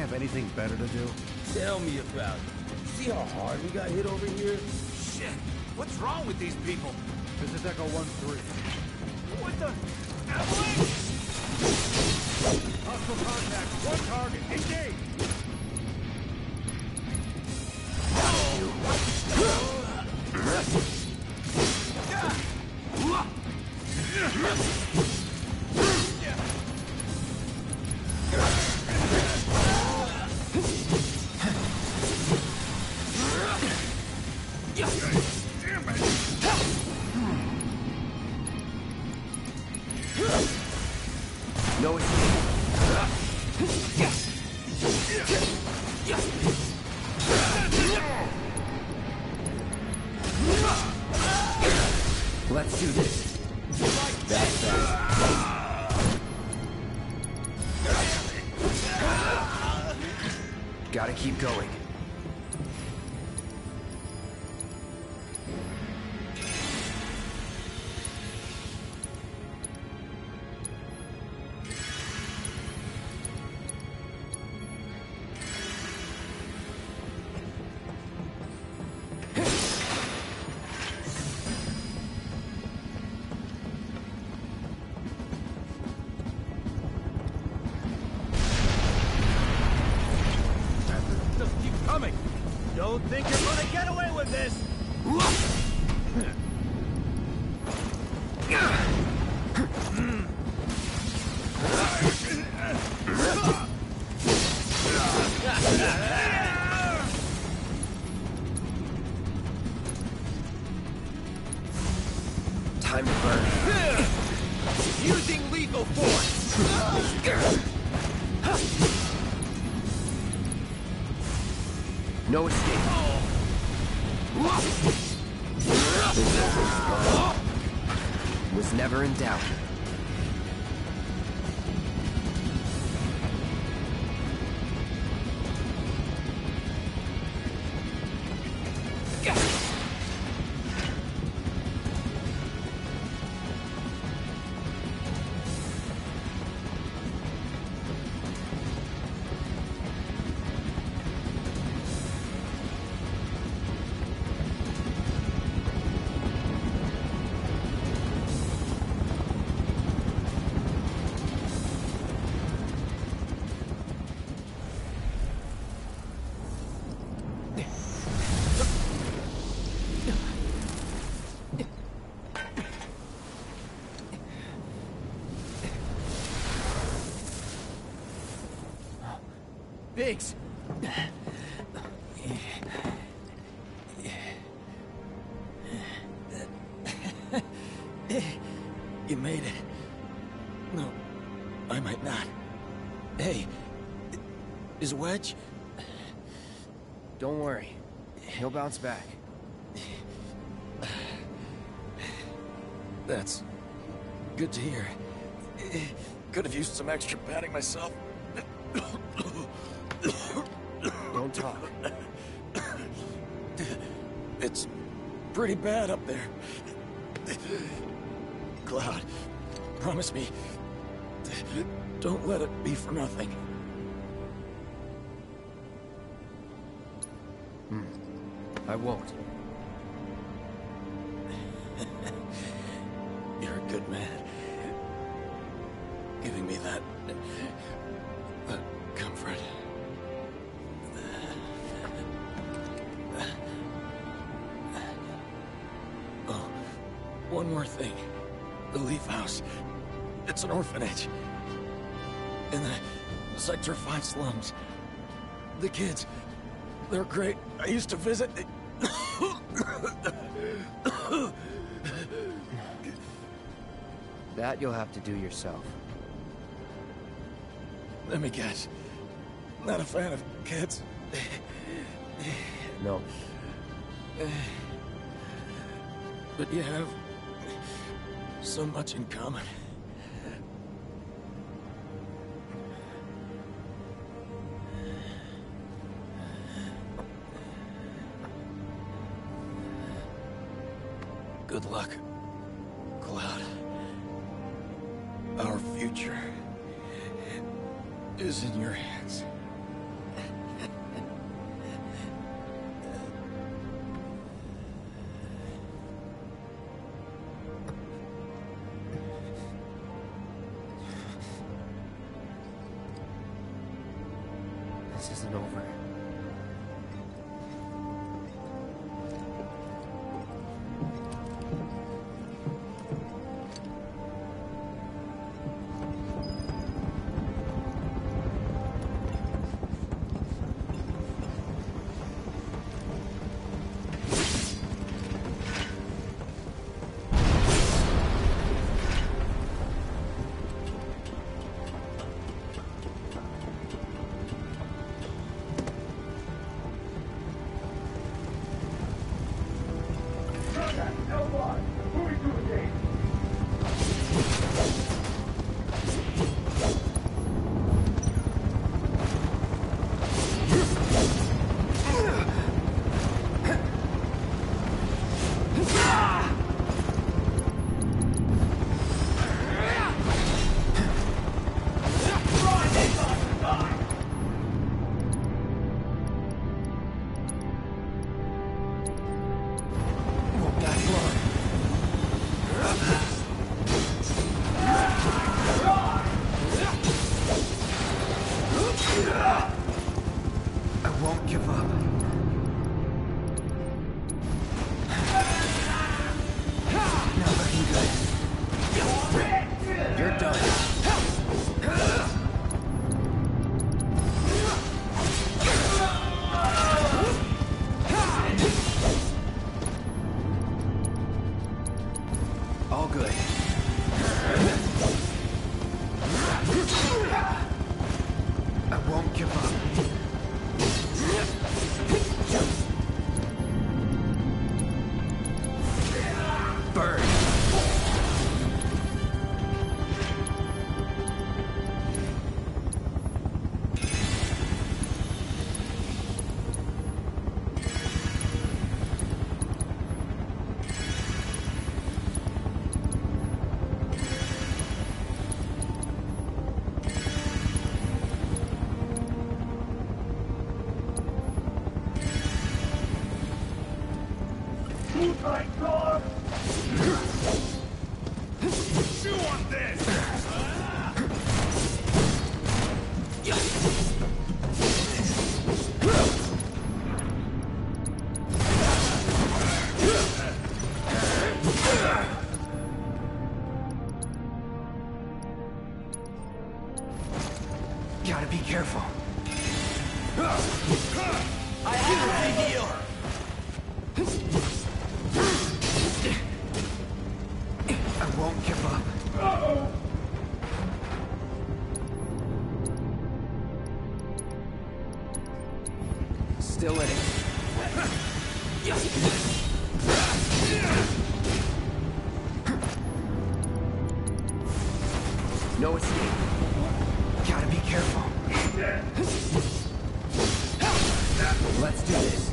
have anything better to do? Tell me about it. See how hard we got hit over here? Shit! What's wrong with these people? This is Echo 1-3. What the... Avalanche! Hostile contact. One target. Engage! No escape. Let's do this. That's that. Gotta keep going. Just keep coming! Don't think you're gonna get away with this! Time to burn. Using lethal force! No escape. Was never in doubt. Biggs! You made it. No, I might not. Hey, is Wedge? Don't worry. He'll bounce back. That's good to hear. Could have used some extra padding myself. Don't talk. It's pretty bad up there. Cloud, promise me, don't let it be for nothing. I won't. You're a good man. Giving me that comfort. Oh, one more thing. The Leaf House. It's an orphanage. In the Sector 5 slums. The kids, they're great. I used to visit. That you'll have to do yourself. Let me guess. Not a fan of kids. No. But you have so much in common. Good luck, Cloud. Our future is in your hands. This isn't over. Gotta be careful. I have to heal. I won't give up. Still in it. No escape. Gotta be careful. Let's do this.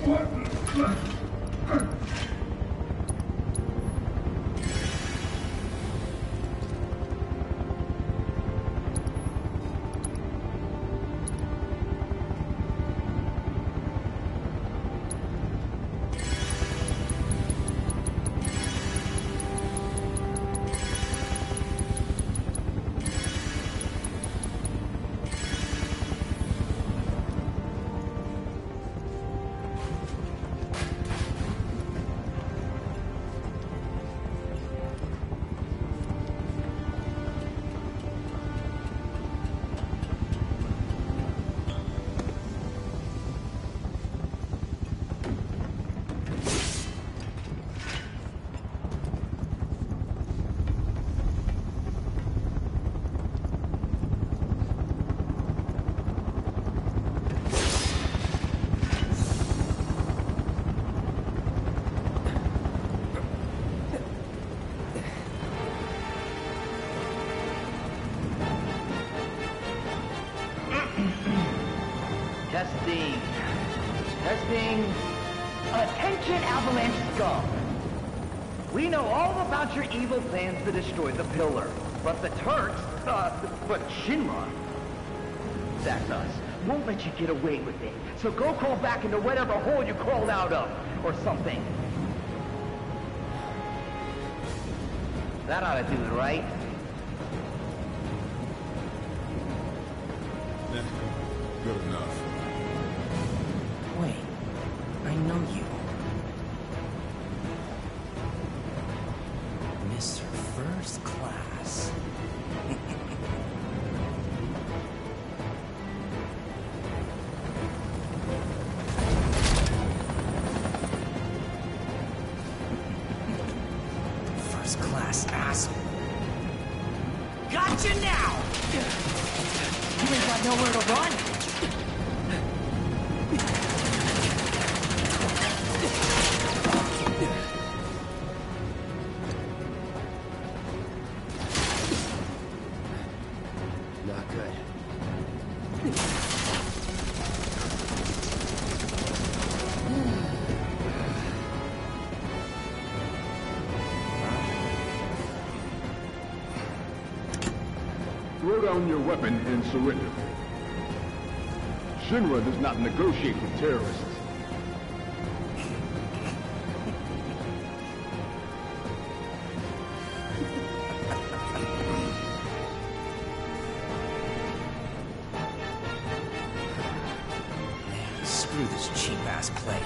Testing. Testing. Attention, Avalanche scum. We know all about your evil plans to destroy the Pillar. But the Turks, but Shinra, that's us, won't let you get away with it. So go crawl back into whatever hole you crawled out of, or something. That ought to do it, right? Good enough. You ain't got nowhere to run. Not good. Throw down your weapon and surrender. Shinra does not negotiate with terrorists. Screw this cheap-ass play.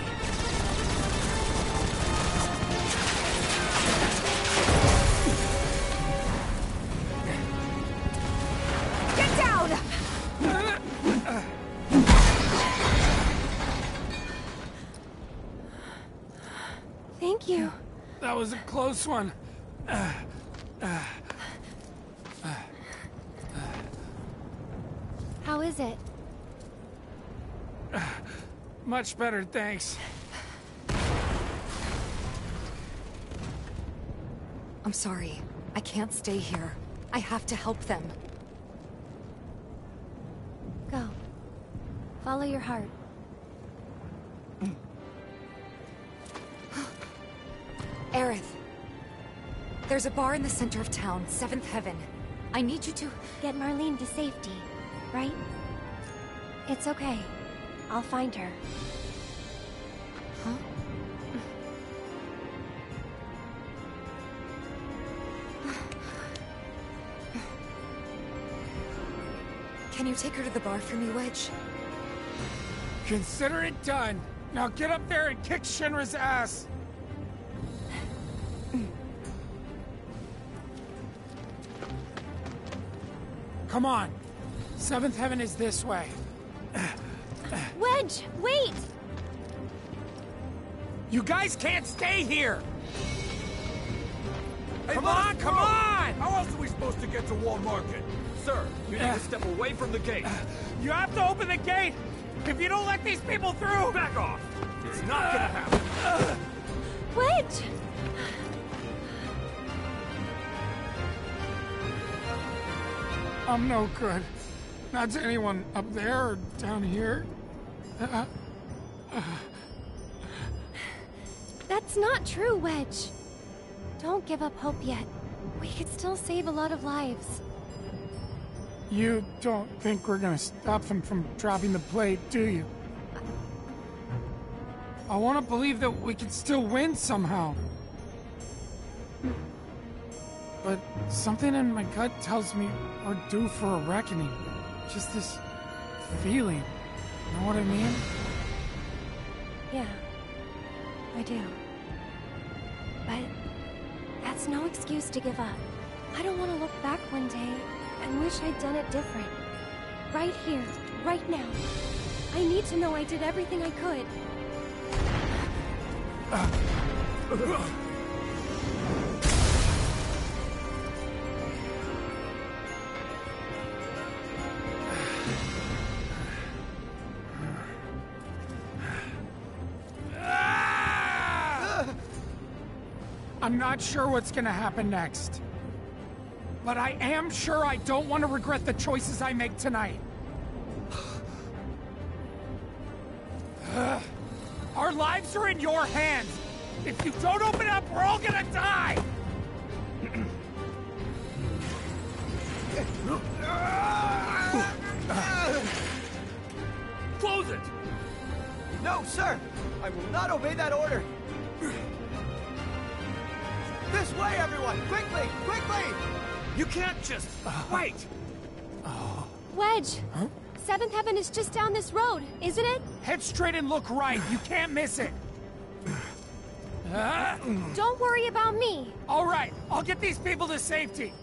Get down! Thank you. That was a close one. How is it? Much better, thanks. I'm sorry. I can't stay here. I have to help them. Go. Follow your heart. Aerith. There's a bar in the center of town, Seventh Heaven. I need you to... Get Marlene to safety, right? It's okay. I'll find her. Huh? Can you take her to the bar for me, Wedge? Consider it done. Now get up there and kick Shinra's ass. Come on. Seventh Heaven is this way. Wedge, wait! You guys can't stay here! Come on, come on! How else are we supposed to get to Wall Market? Sir, You need to step away from the gate. you have to open the gate! If you don't let these people through! Back off! It's not gonna happen. Wedge! I'm no good. Not to anyone up there or down here. That's not true, Wedge. Don't give up hope yet. We could still save a lot of lives. You don't think we're gonna stop them from dropping the plate, do you? I want to believe that we can still win somehow. But something in my gut tells me we're due for a reckoning. Just this feeling. Know what I mean? Yeah, I do. But that's no excuse to give up. I don't want to look back one day and wish I'd done it different. Right here, right now. I need to know I did everything I could. I'm not sure what's gonna happen next. But I am sure I don't want to regret the choices I make tonight. Our lives are in your hands. If you don't open up, we're all gonna die! Close it! No, sir! I will not obey that order! This way, everyone! Quickly! Quickly! You can't just wait! Wedge! Seventh Heaven is just down this road, isn't it? Head straight and look right. You can't miss it. Don't worry about me. All right, I'll get these people to safety.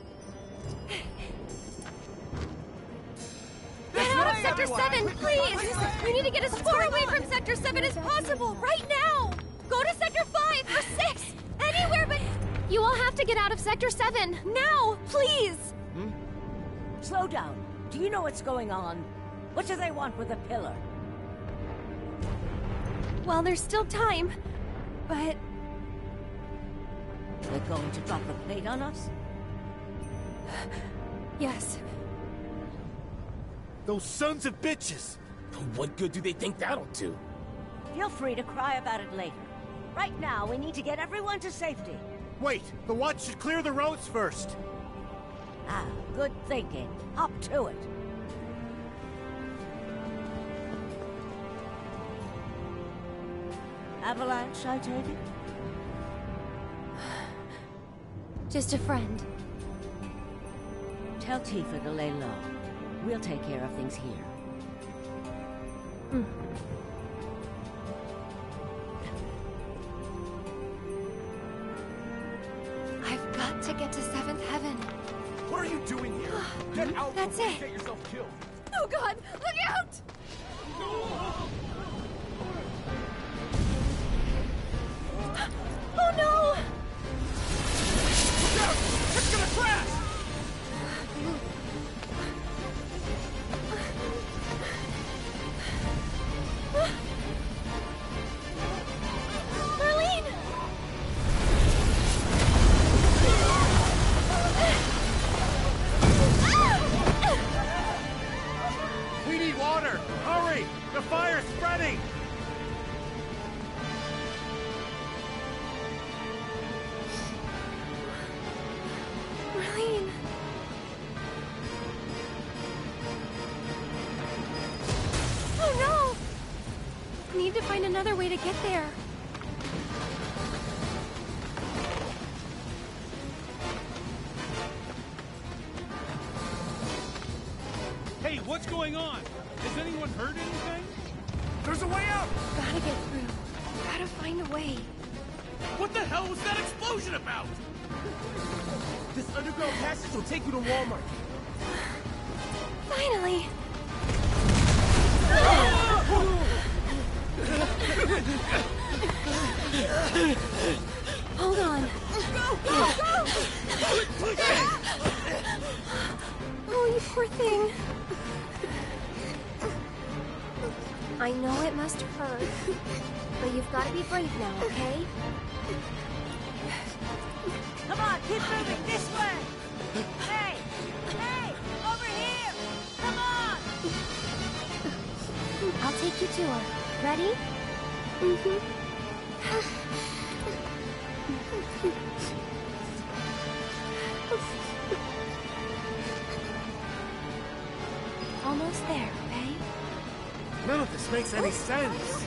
Get out of Sector 7, please! We need to get as far away from Sector 7 as possible, right now! Go to Sector 5 or 6! Anywhere but... You all have to get out of Sector 7, now! Please! Slow down. Do you know what's going on? What do they want with the pillar? Well, there's still time, but... They're going to drop the plate on us? Yes. Those sons of bitches! What good do they think that'll do? Feel free to cry about it later. Right now, we need to get everyone to safety. Wait, the watch should clear the roads first. Ah, good thinking. Up to it. Avalanche, I take it? Just a friend. Tell Tifa to lay low. We'll take care of things here. I've got to get to Seventh Heaven. What are you doing here? Get out That's before it. you get yourself killed. Oh God, look out! Oh no! Look out! It's gonna crash! Marlene! We need water! Hurry! The fire's spreading! Marlene! Oh no! I need to find another way to get there. Hey, what's going on? Has anyone heard anything? There's a way out! Gotta get through. Gotta find a way. What the hell was that explosion about? This underground passage will take you to Walmart. Finally! Hold on. Go! Oh, you poor thing. I know it must hurt, but you've got to be brave now, okay? Come on, keep moving this way! Hey! Hey! Over here! Come on! I'll take you to her. Ready? Almost there, okay? None of this makes any sense.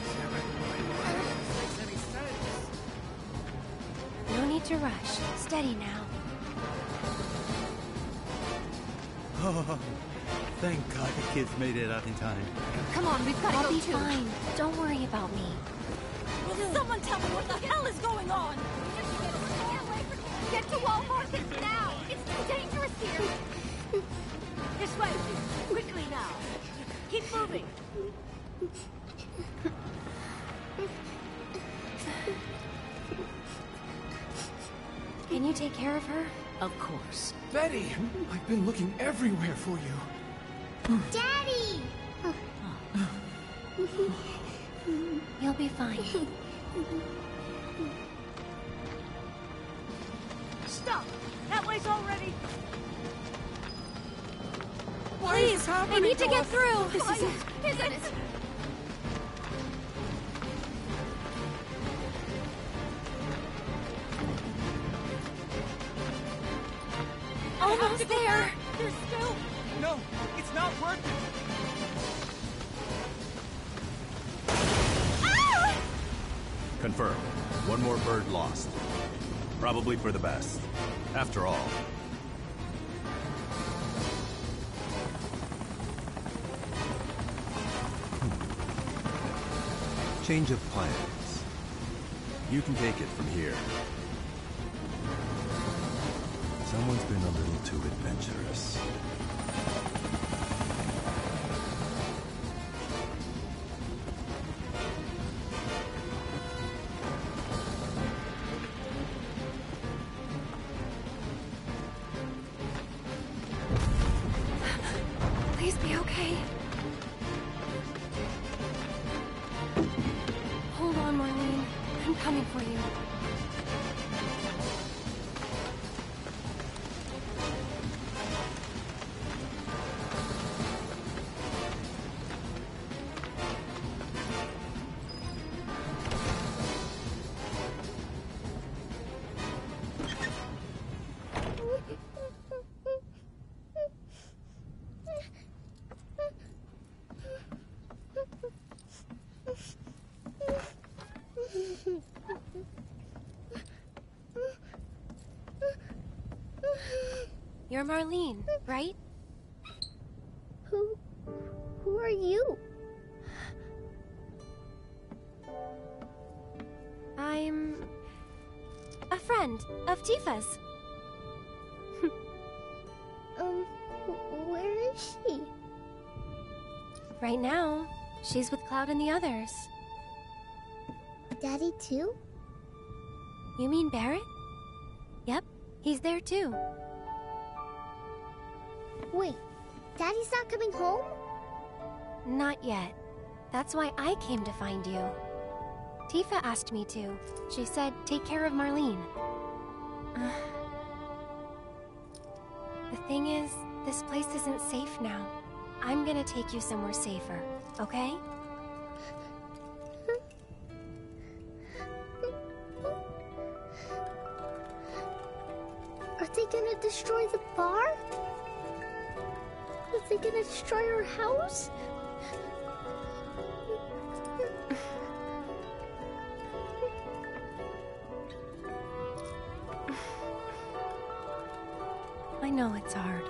No need to rush. Steady now. Oh, thank God the kids made it out in time. Come on, we've got to I'll go be too. fine. Don't worry about me. Someone tell me what the hell is going on! Get to Wall Market now! It's too dangerous here! This way! Quickly now! Keep moving! Can you take care of her? Of course. Betty! I've been looking everywhere for you. Daddy! You'll be fine. Stop! That way's already... Please, I need to get through. This is it. Isn't it? Almost there. There's still... No, it's not worth it. Confirmed. One more bird lost. Probably for the best. After all. Change of plans. You can take it from here. Someone's been a little too adventurous. coming for you. You're Marlene, right? Who are you? I'm a friend of Tifa's. Where is she? Right now, she's with Cloud and the others. Daddy too? You mean Barret? Yep, he's there too. Wait, Daddy's not coming home? Not yet. That's why I came to find you. Tifa asked me to. She said, take care of Marlene. The thing is, this place isn't safe now. I'm gonna take you somewhere safer, okay? Are they gonna destroy the bar? Are they gonna destroy our house? I know it's hard.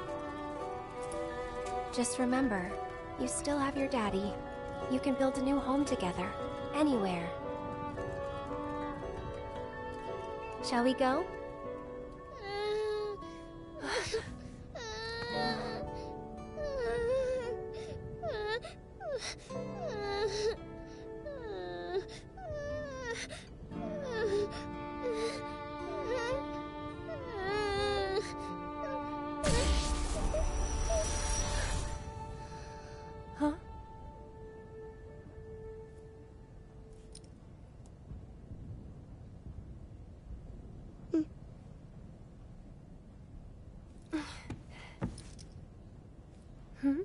Just remember, you still have your daddy. You can build a new home together, anywhere. Shall we go? Huh? Hmm?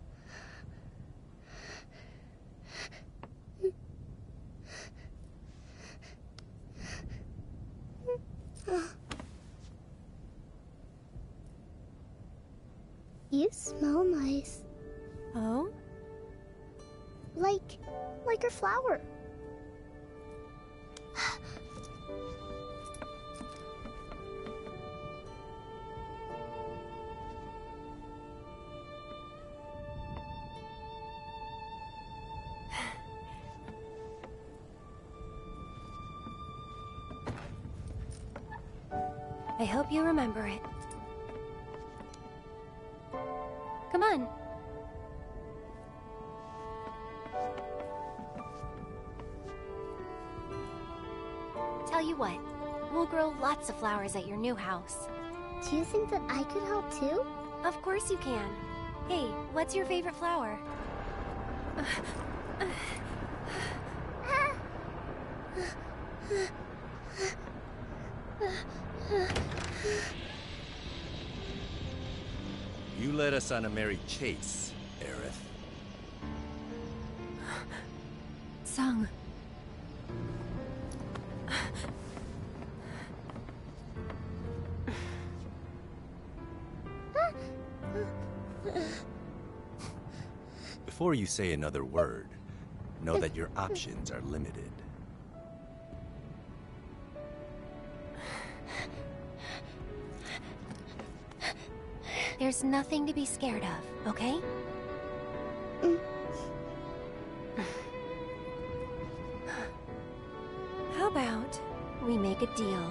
You smell nice. Oh? Like a flower. I hope you remember it. Come on. Tell you what, we'll grow lots of flowers at your new house. Do you think that I could help too? Of course you can. Hey, what's your favorite flower? You led us on a merry chase, Aerith. Sung. Before you say another word, know that your options are limited. There's nothing to be scared of, okay? How about we make a deal?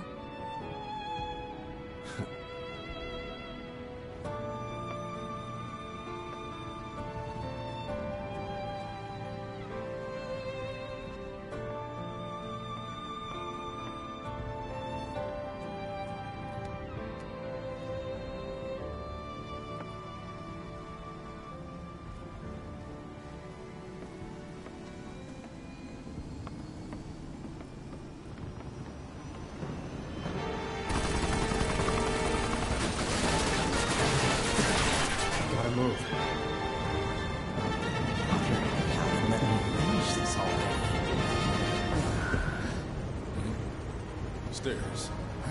upstairs.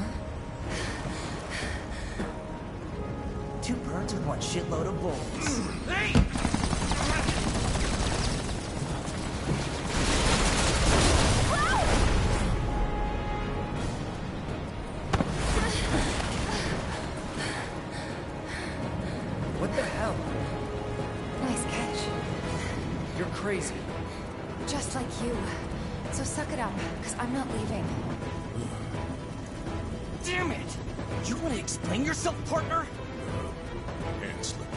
Two birds with one shitload of bullets. Hey! What the hell? Nice catch. You're crazy. Just like you. So suck it up, because I'm not leaving. Damn it! You want to explain yourself, partner? Hand slip.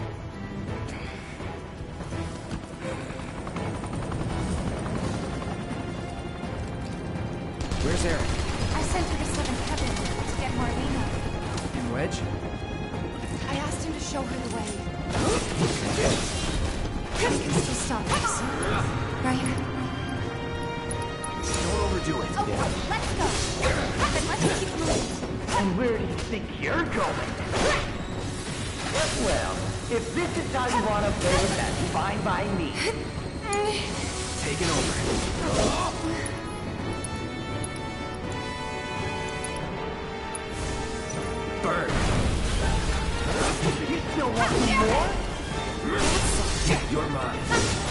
Where's Eric? I sent her to Seventh Heaven to get Marlena. And Wedge? I asked him to show her the way. We can still stop this, right? Don't overdo it. Okay, let's go. Heaven, let's keep moving. And where do you think you're going? Well, if this is how you want to play it, that's fine by me. Taking over. Bird. You still want some more? You're mine.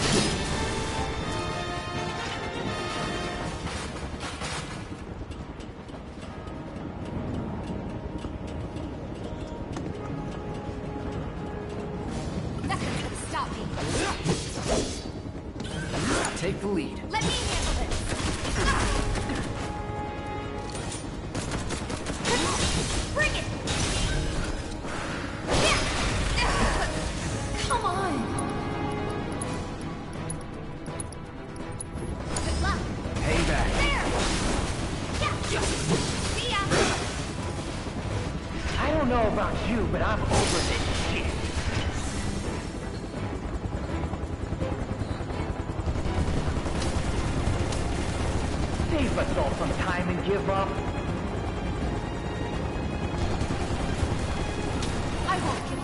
Nothing's gonna stop me. Take the lead. Let me handle this. Bring it! Come on! Good luck! Payback. There! Yeah! See ya! I don't know about you, but I'm over this shit. Save us all some time and give up. I won't give up.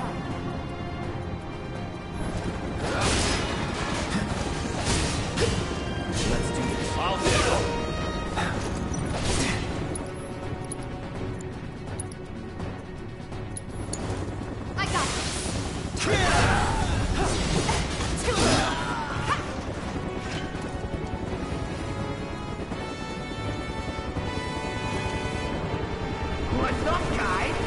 Let's do this. I'll do it. I got this. Too What's up, guys?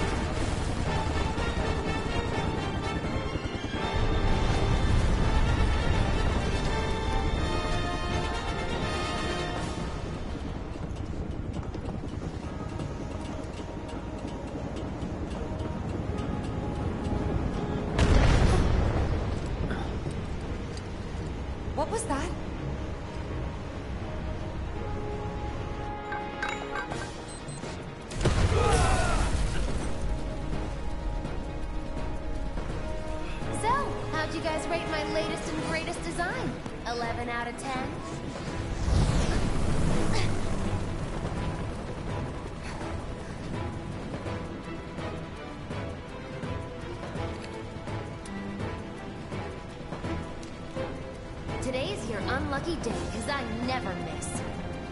What was that? So, how'd you guys rate my latest and greatest design? 11 out of 10? Today's your unlucky day, because I never miss.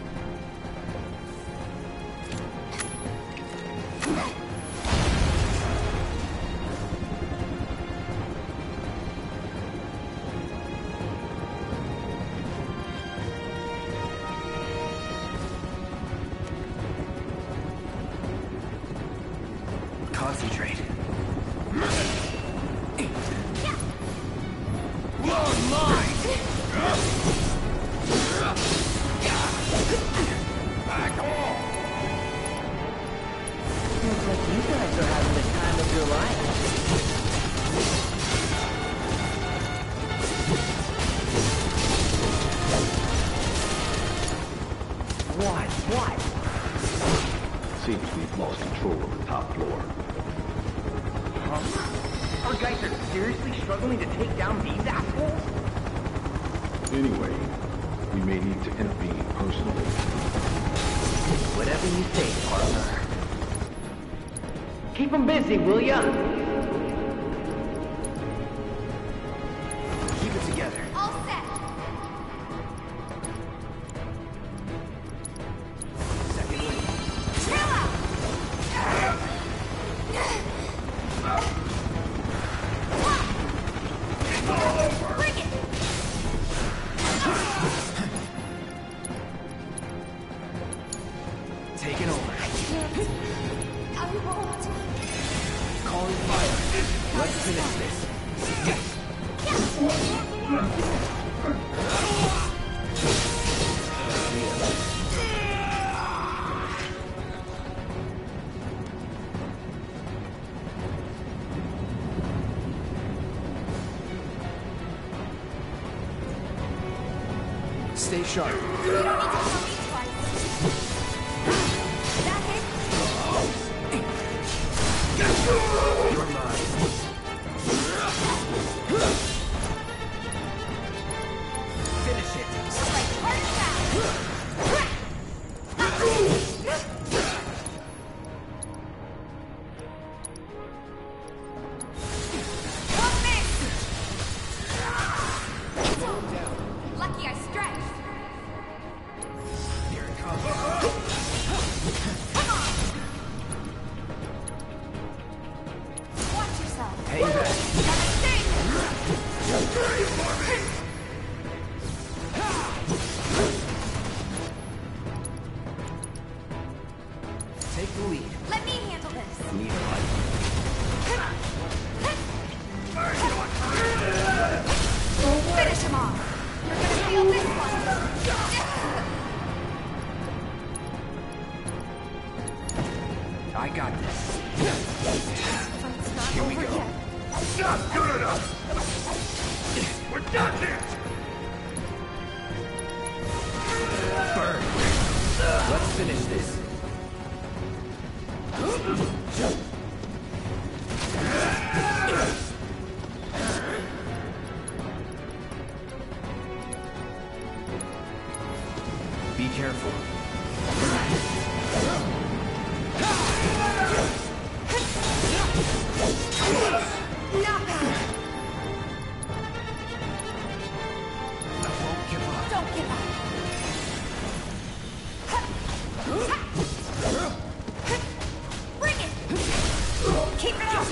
Concentrate. Looks like you guys are having the time of your life. What? Seems we've lost control of the top floor. Huh? Our guys are seriously struggling to take down these assholes? Anyway, we may need to intervene personally. Whatever you say, partner. Keep them busy, will ya? Keep it together. All set. Second lead. Chill out! sharp. You don't need to tell me twice. That hit? You're mine. Finish it. Like heart attack. Lucky I stretched. Here it comes. Come on. Watch yourself. Hang back. Got a sting. Take the lead. Let me handle this. Need a light. Finish him off. You're gonna feel this one. I got this. Fight's not Here we over go. yet. Not good enough! We're done here! Burn. Let's finish this. Be careful. Knockout. I won't give up. Don't give up. Bring it. Keep it up.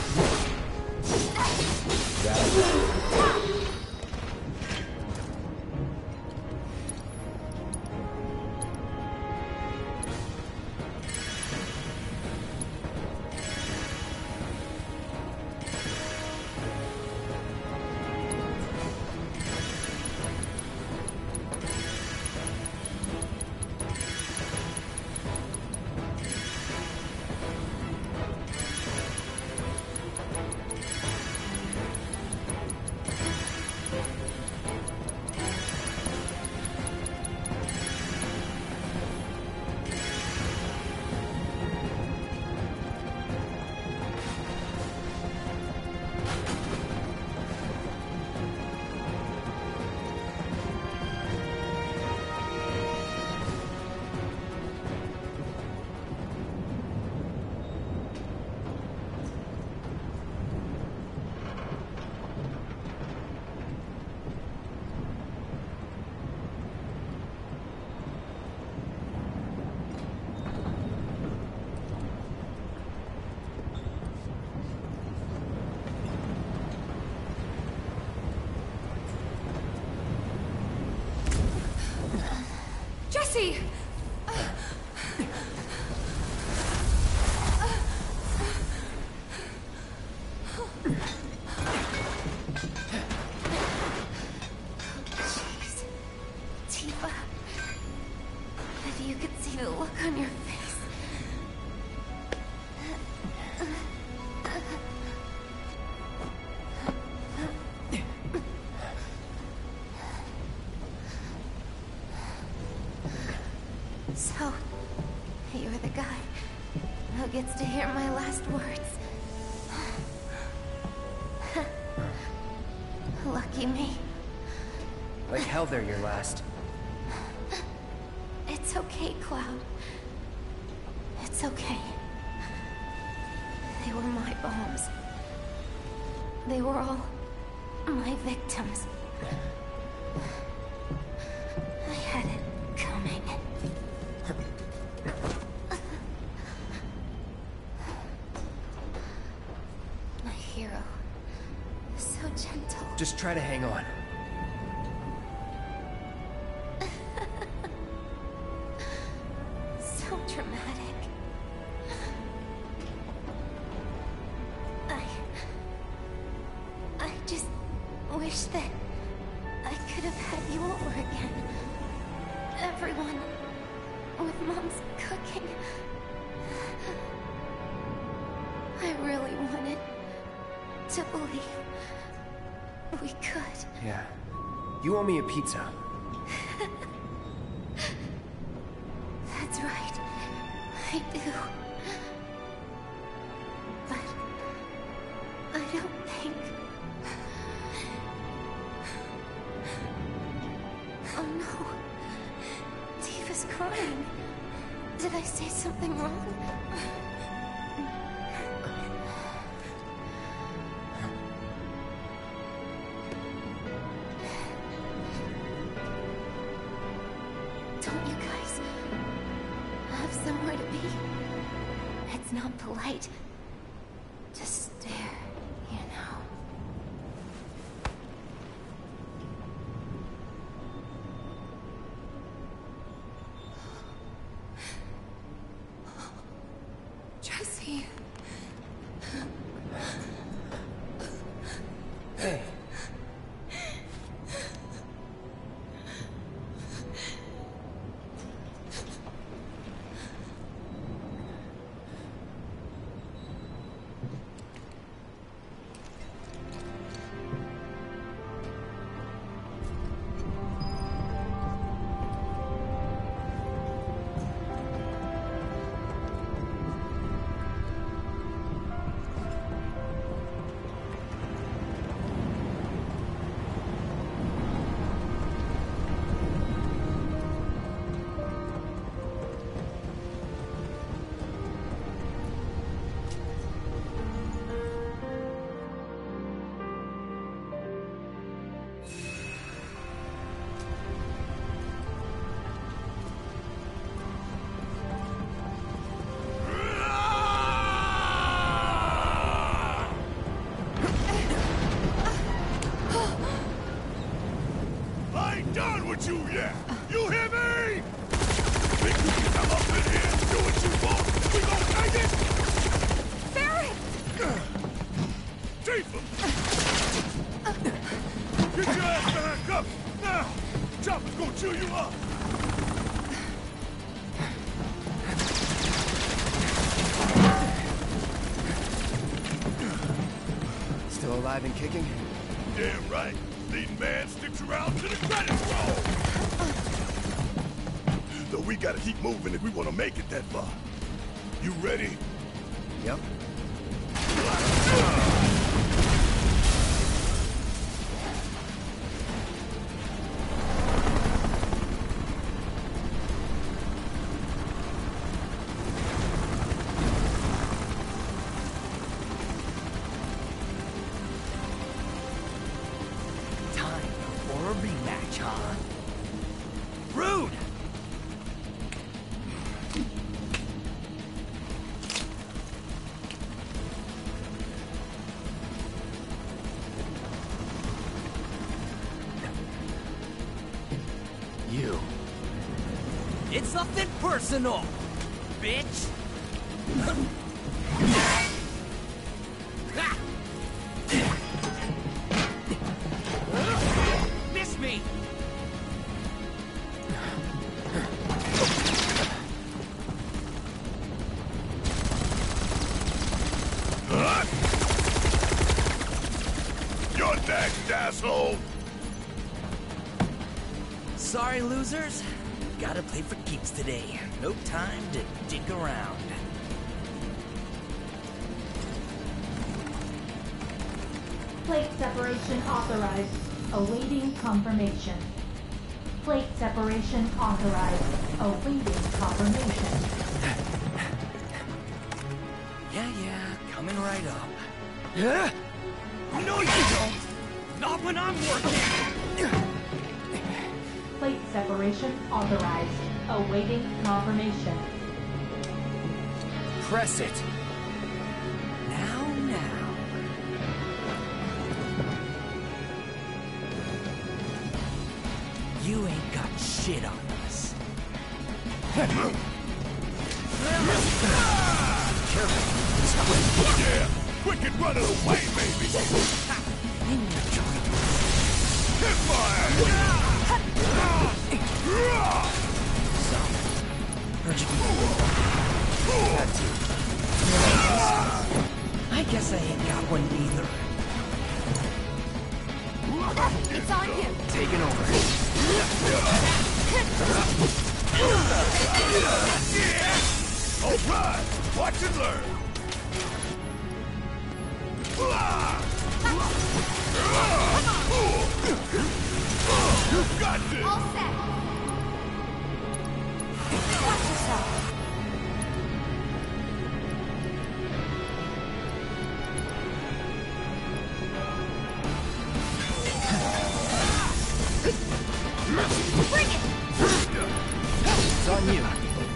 Jesse! Jeez. Tifa. If you could see the look on your face. So, you're the guy who gets to hear my last words. Lucky me. Like hell they're your last. It's okay, Cloud. It's okay. They were my bombs. They were all my victims. I had it coming. My hero. So gentle. Just try to hang on. So dramatic. I just wish that I could have had you over again. Everyone with Mom's cooking. I really wanted to believe we could. Yeah. You owe me a pizza. I do. But I don't think... Oh no. Tifa's crying. Did I say something wrong? Don't you guys have somewhere to be? It's not polite to stare, you know. Jesse. Hey. I ain't done with you yet! You hear me? Think you can come up in here and do what you want? We gon' take it? Barret! Tifa! Get your ass behind cover! Now! Chopper's gonna chew you up! Still alive and kicking? Damn right. Leading man sticks around to the credits roll. Though we gotta keep moving if we wanna make it that far. You ready? Yep. Or a rematch, huh? Rude! You. It's nothing personal, bitch! Miss me! You're next, asshole! Sorry, losers. Gotta play for keeps today. No time to dick around. Plate separation authorized. Awaiting confirmation. Plate separation authorized. Awaiting confirmation. Yeah, coming right up. Yeah? No, you don't! Not when I'm working! Plate separation authorized. Awaiting confirmation. Press it. Now. You ain't got shit on us. Careful. Yeah! Quick and run it away, baby! Hit my ass! Heard you I guess I ain't got one either. It's on you. Taking over. Hold Right! Watch and learn! You got this! All set. Watch yourself. Bring it! It's on you.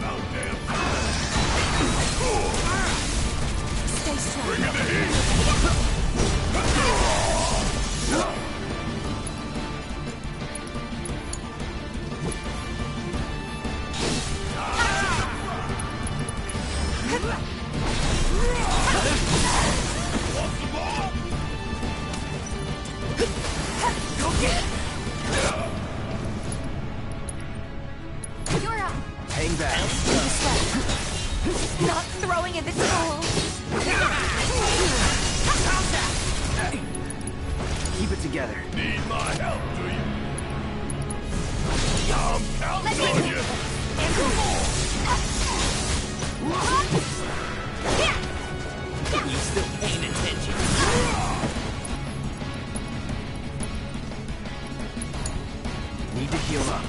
Stay strong. Bring in the heat! You're up. Hang back. Not throwing in the towel. Keep it together. Need my help, do you? I'm counting on you! You still paying attention? Need to heal up.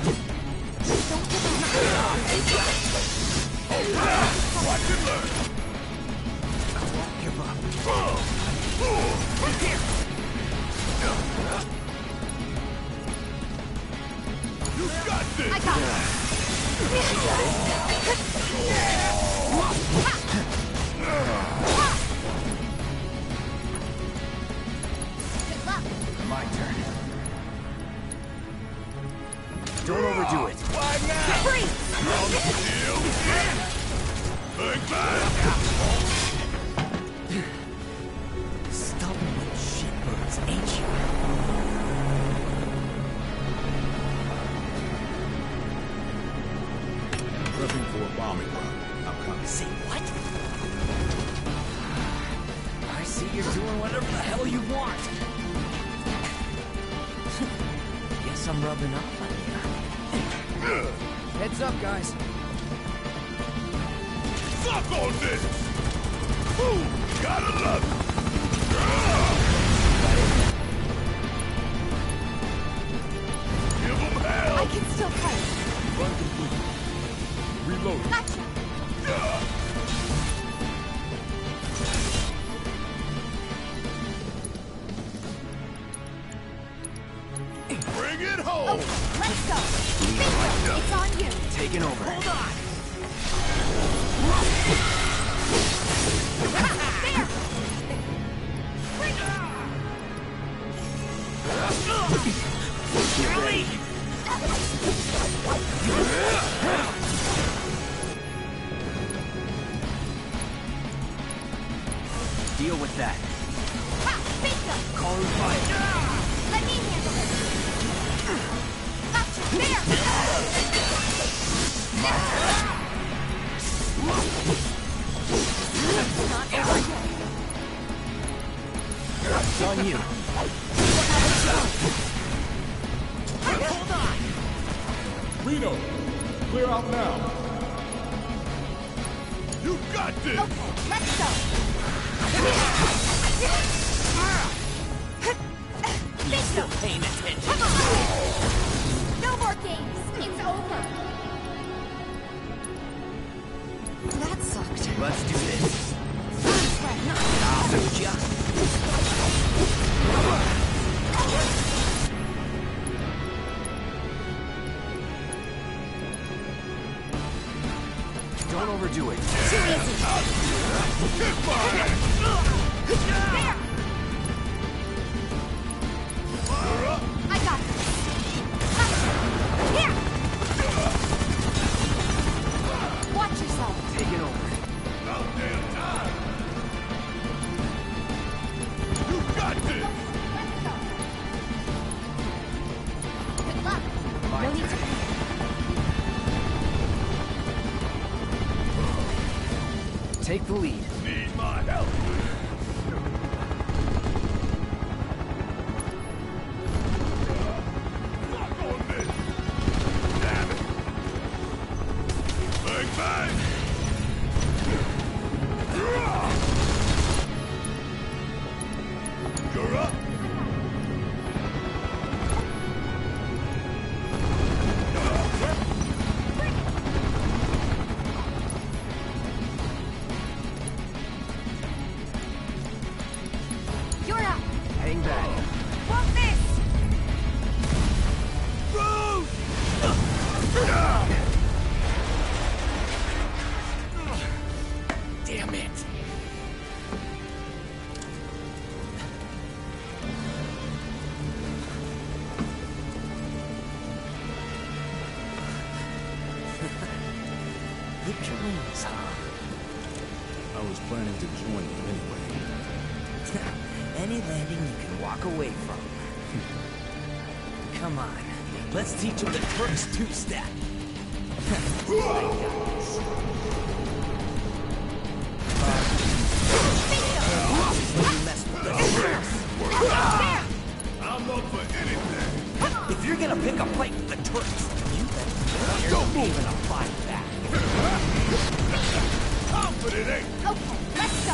Watch and learn! I won't give up. You got this! I got Good luck. My turn. Don't overdo it. Why now? Freeze! Big bang! Stubborn little shitbirds, ain't you? Prepping for a bombing run. I'm coming. Say what? I see you're doing whatever the hell you want. Guess I'm rubbing off on you. Heads up, guys. Fuck on this! Ooh, gotta love it! Give them hell! I can still fight. Run complete. Reload. Gotcha. Bring it home! Let's go. Bingo. It's on you. Taking over. Hold on. Get ready. Deal with that. Ha! Bingo. Calling fire. Let me handle it. Gotcha. There. Not over yet. It's on you. Hold on. Reno, clear out now. You got this! Okay, let's go. You still paying attention? Come on. No more games. It's over. That sucked. Let's do this. Right. I'll suit ya. Don't overdo it. Too easy. Kick my ass! There. Fire up! I got this. Here. Watch yourself. Take it over. About damn time! You got this! Let's go. Good luck. My No need to turn. panic. Take the lead. Need my help! Fuck on this! Damn it! Bang bang! Clipped your wings, huh? I was planning to join you anyway. Any landing you can walk away from. Come on, let's teach them the Turks two-step. I got this. When you mess with the Turks. I'm up for anything. If you're gonna pick a fight with the Turks, you better be even a fight back. Confident, ain't you? Okay, let's go.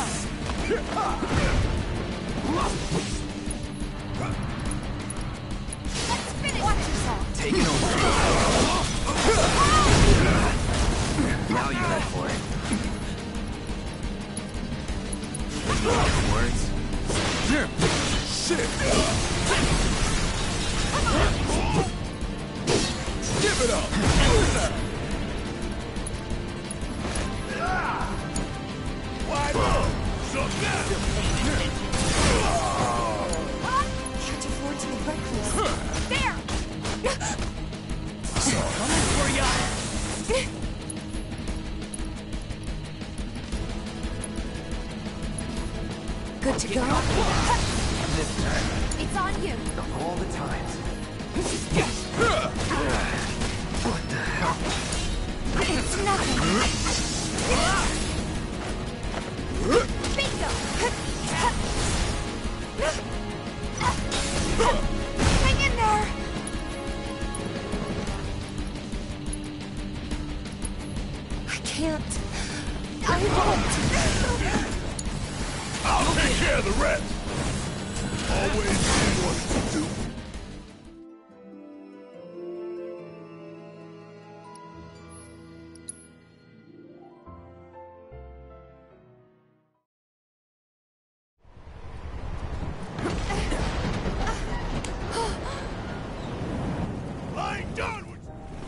Let's finish. Watch yourself. Taking over. Now you're ready for it. Words? Shit! Give it up! Why not? So now! Can't afford to be reckless. There! Coming for ya! Good to go? This time. It's on you. Of all the times. What the hell? It's nothing. Bingo! Hang in there! I can't. I won't. I'll take care of the rest! Always did what to do. Lying down with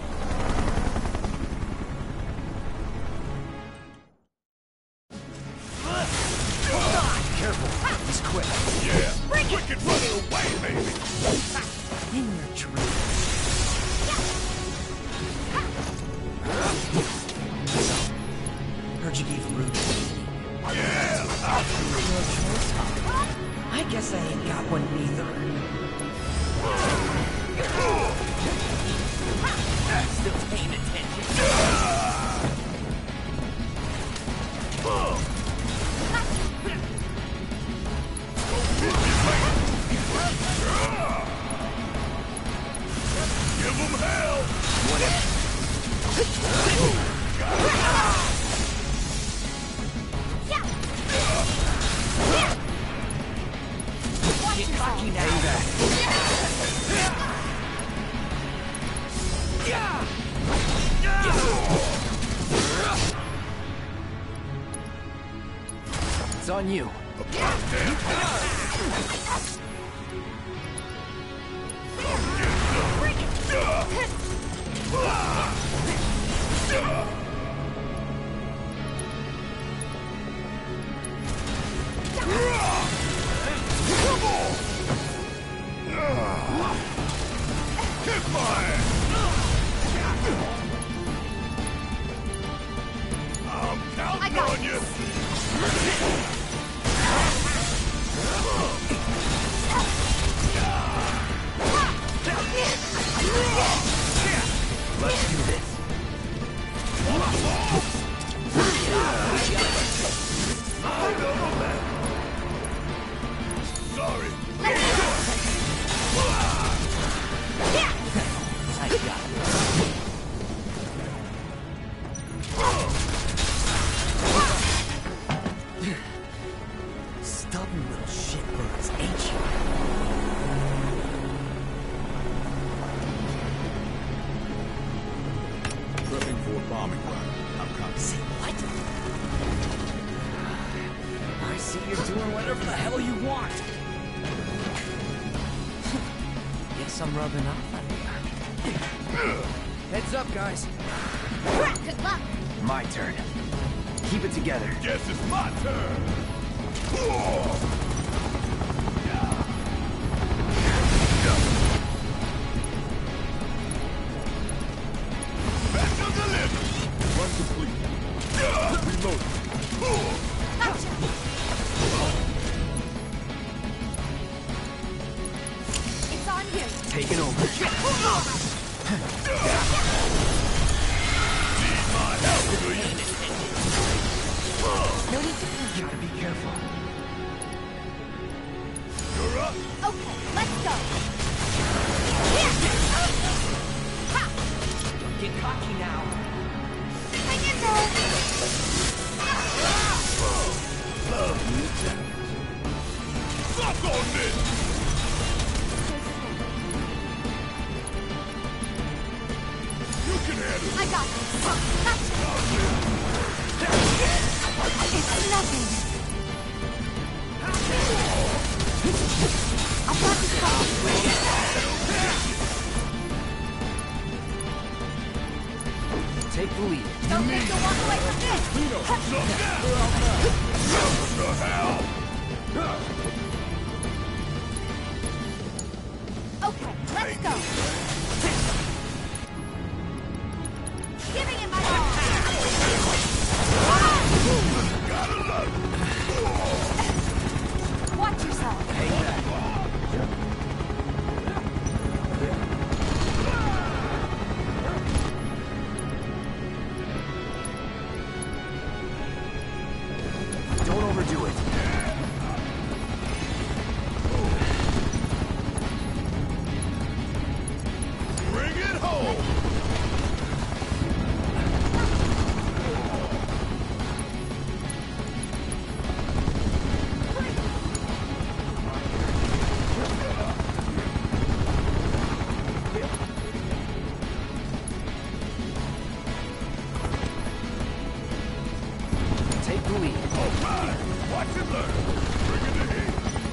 Careful. He's quick. yeah, quick and run it away, baby! In your truth. Heard you gave Rude a beating. Yeah! No choice, huh? I guess I ain't got one neither. Still paying attention. Give them hell! Get cocky now. It's on you. Kick my ass! I'm counting on you! Let's do this. Sorry. I got it. Stubborn little shitbirds, ain't you? Prepping for a bombing run. I'm coming. Say what? I see you're doing whatever the hell you want. Guess I'm rubbing off on you. Heads up, guys. Good luck. My turn. Keep it together. Guess it's my turn! Back to the limit! Run complete. Suck on this! You can handle it. I got this. Gotcha. It's nothing. I've got this covered. Take the lead. Don't think you'll walk away from this. Look down! What the hell? Okay, let's go. Giving it my all. Gotta love it. Watch yourself. Don't overdo it. Bring it home! Take the lead. All right! Watch and learn! Bring it to heat!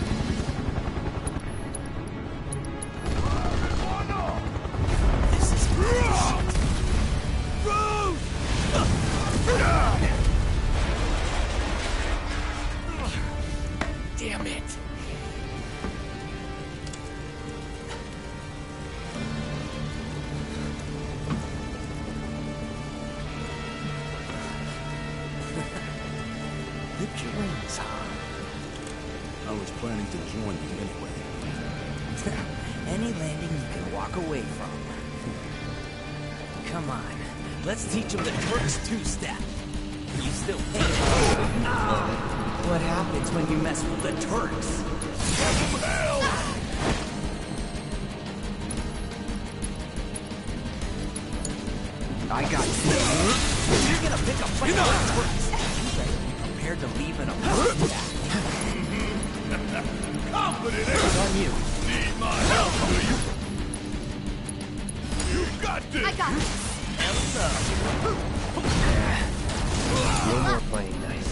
One off! This is damn it. Lift your wings, huh? I was planning to join you anyway. Any landing you can walk away from. Come on, let's teach them the Turks two-step. You still hate it? What happens when you mess with the Turks? I got you. You're gonna pick a fight with the Turks. You better be prepared to leave in a Confident, eh? It's on you. Need my help, do you? You got this! I got this. No more playing nice.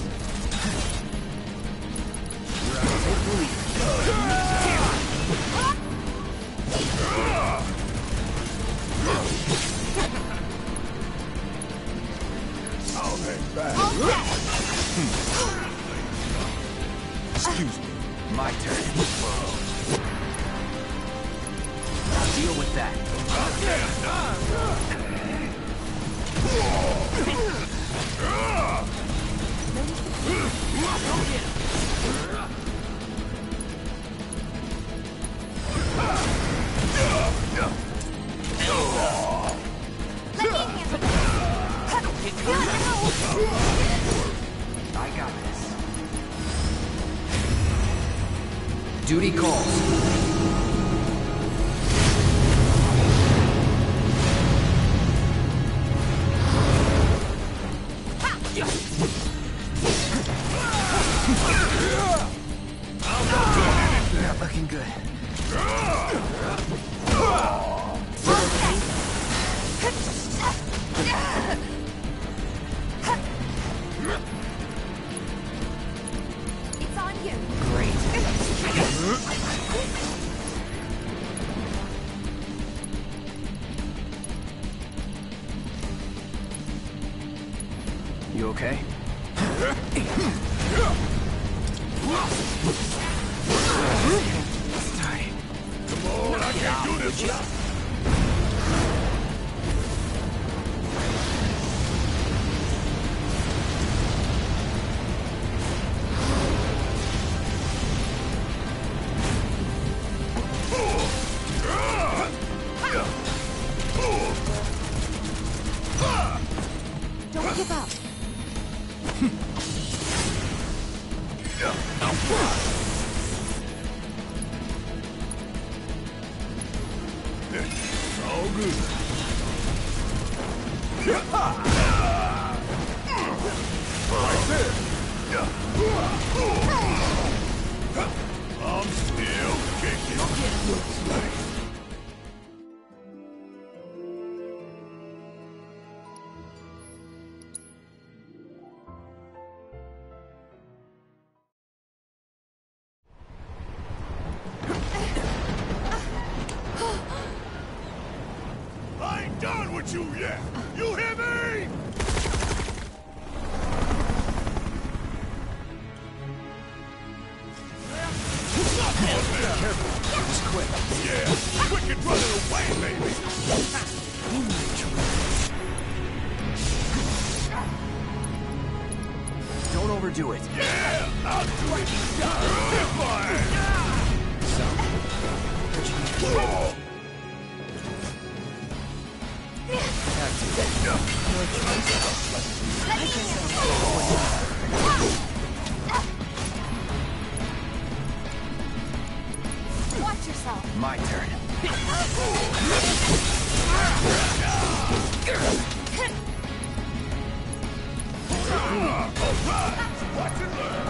Take the lead. I'll hang back. Excuse me. My turn. I'll deal with that. I got this. Duty calls. Not looking good. It's on you. Great. You okay? Starting. Come on, I can't do this without... Don't give up. All good. looks like. I ain't done with you yet! You hear me? Careful. It was quick. Yeah, quick and running away, baby! Don't overdo it. Yeah, I'll do it! Hit my ass! Watch yourself. My turn. Watch and learn!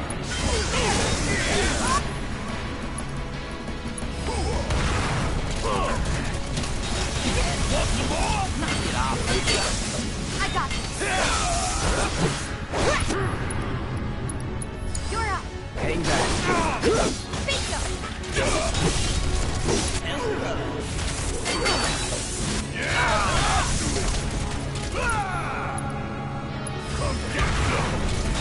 Want some more? Knock it off. I got this. You're up. Hang back. Bingo. Come get some!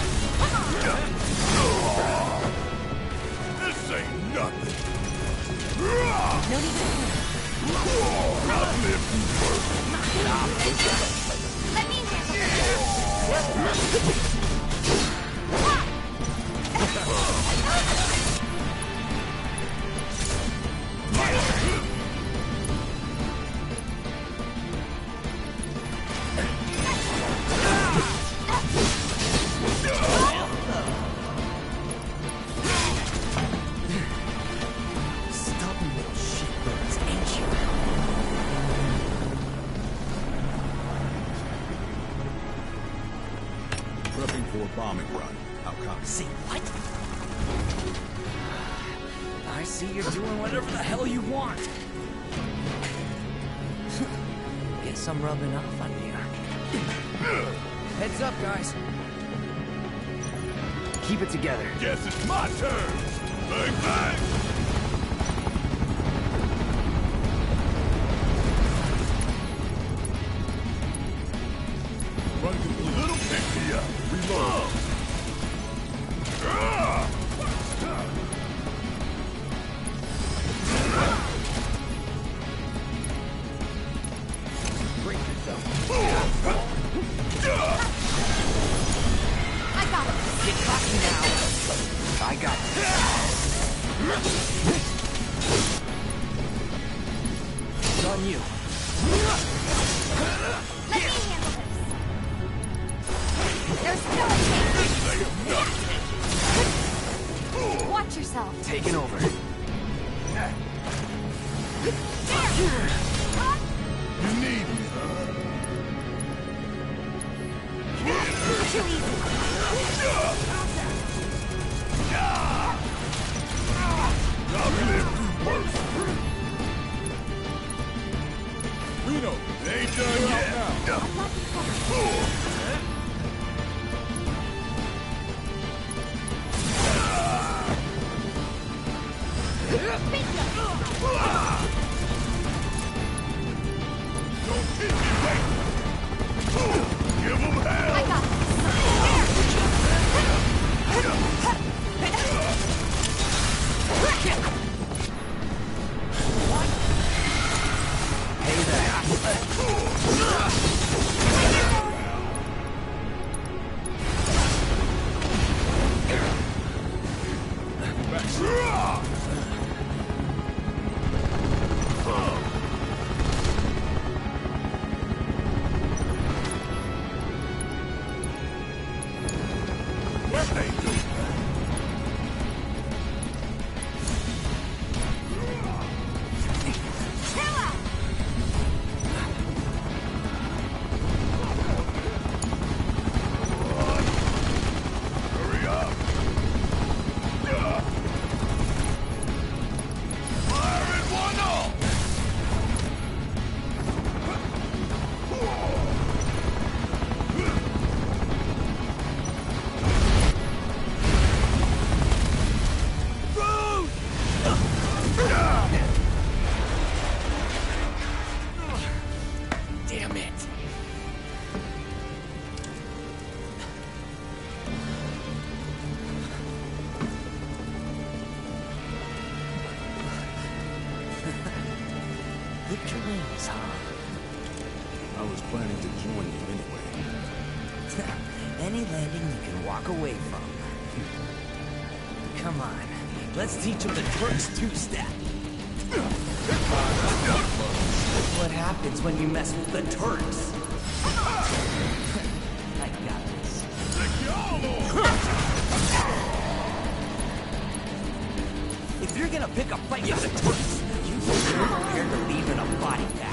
This ain't nothing! No need to I'll live first! Knock it off. Let me handle this. Stubborn little shitbirds, ain't you? Prepping for a bombing run. How copy? See what? I see you're doing whatever the hell you want. Guess I'm rubbing off on you. Heads up, guys. Keep it together. Guess it's my turn! Bang, bang! Run complete. Little pick me up. Reload. Break yourself. I got it. Get cocky now. I got it. It's on you. Let me handle this. There's still a chance. Watch yourself. Taking over. You need me, huh? Too easy. I'll live worse. Reno, they ain't done yet. Don't keep me waiting. Give them hell. I got Hey Hurry up. Fire it any landing you can walk away from. Come on, let's teach him the Turks two-step. What happens when you mess with the Turks? I got this. If you're gonna pick a fight with the Turks, you better be prepared to leave in a body bag.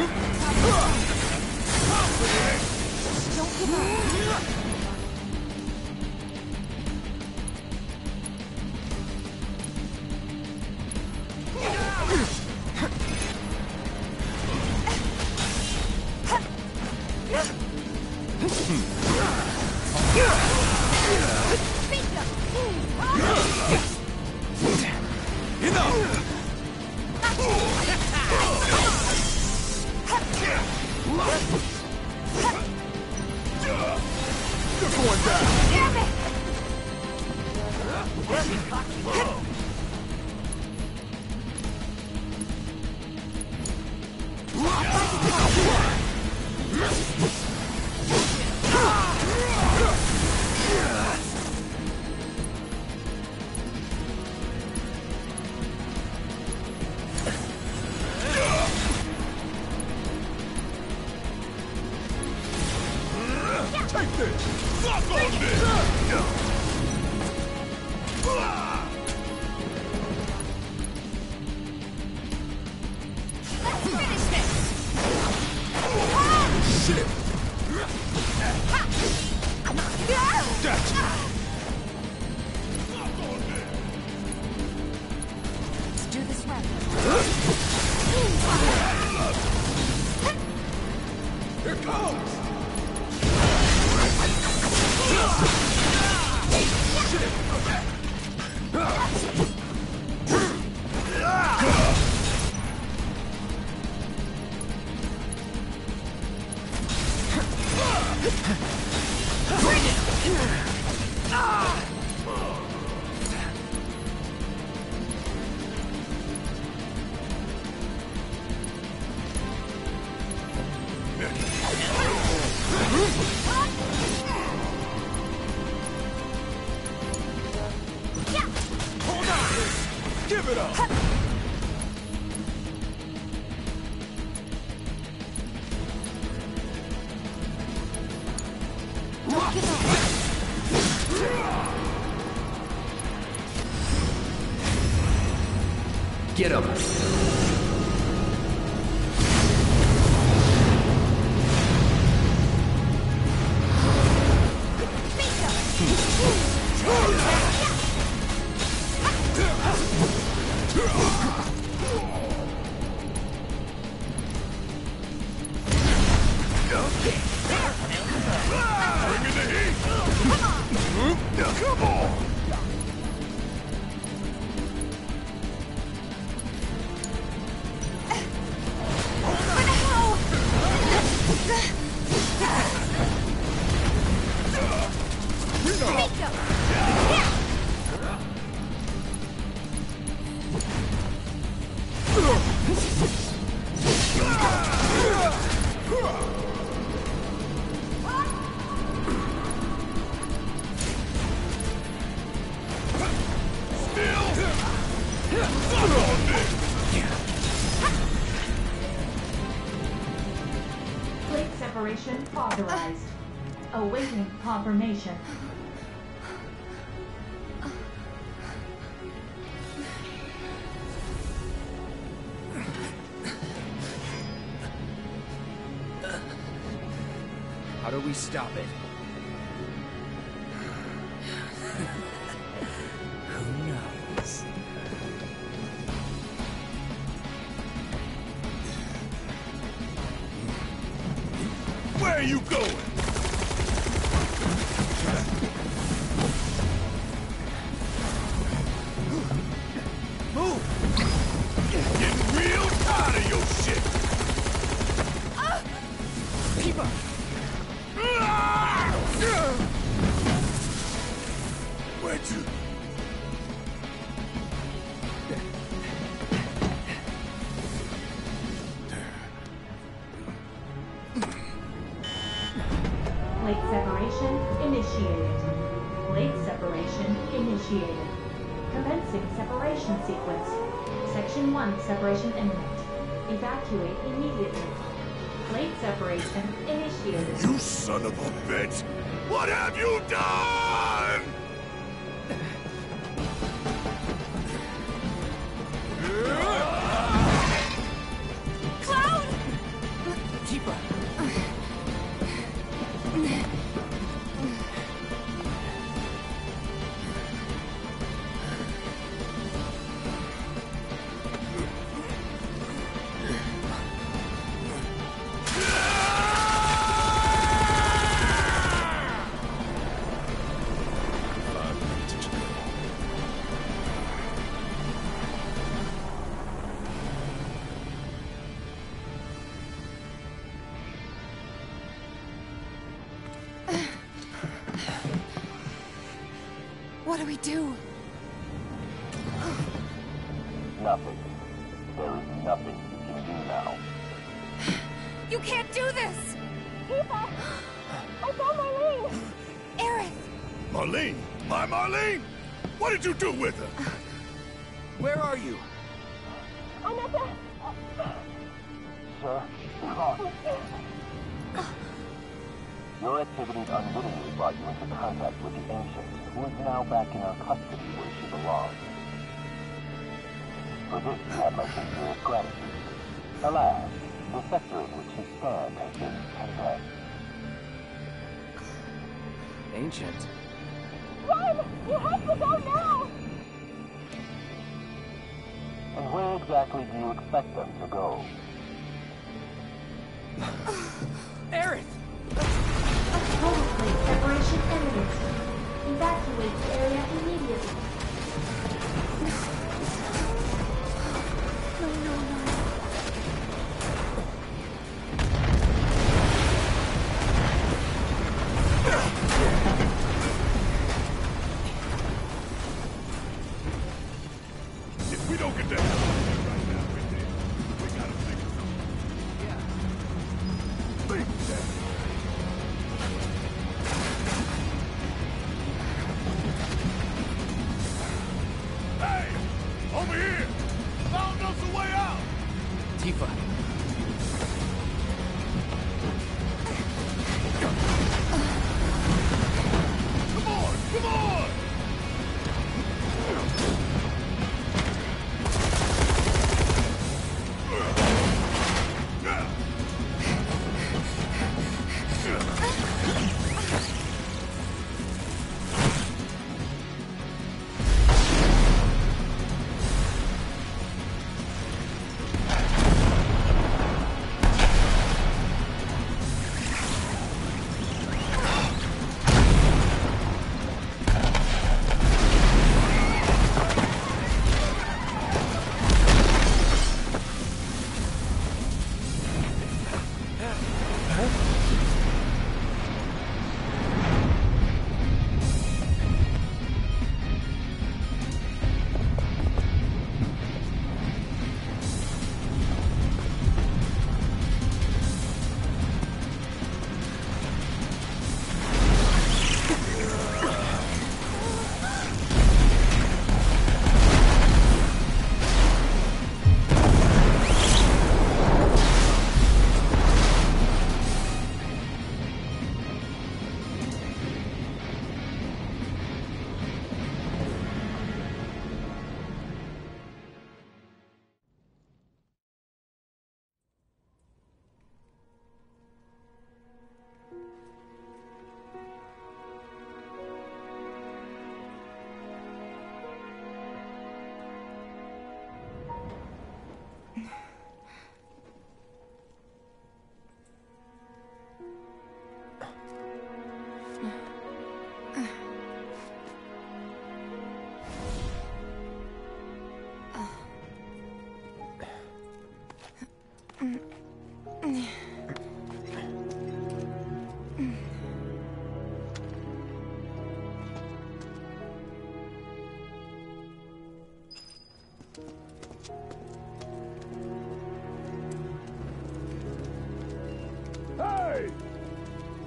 Don't give up. Take this! Suck on this! Let's finish this! Shit! Gotcha! Let's do this right. Here comes! Give it up! Don't give up. Get him! Bring in the heat! Come on! Plate separation authorized. Awaiting confirmation. How do we stop it? Who knows? Where are you going? Move! Getting real tired of your shit! Keep up! Where'd you... Blade separation initiated. Blade separation initiated. Commencing separation sequence. Section 1 separation imminent. Evacuate immediately. Blade separation initiated. You son of a bitch! What have you done? Cloud! Tifa! What do we do? Nothing. There is nothing you can do now. You can't do this! Tifa! I found Marlene! Aerith! Marlene? My Marlene? What did you do with her? Where are you? I'm at the... Sir, Clark. Your activities unwittingly brought you into contact with the Ancient, who is now back in her custody where she belongs. For this, you have my sincerest gratitude. Alas, the sector in which you stand has been condemned. Ancient? Run! You have to go now! And where exactly do you expect them to go? Aerith! Total blade separation imminent. Evacuate the area immediately. If we don't get the hell out of here right now, we're dead. We gotta figure something. Yeah. Think that. Hey! Over here! Found us a way out! Tifa. Come on! Come on!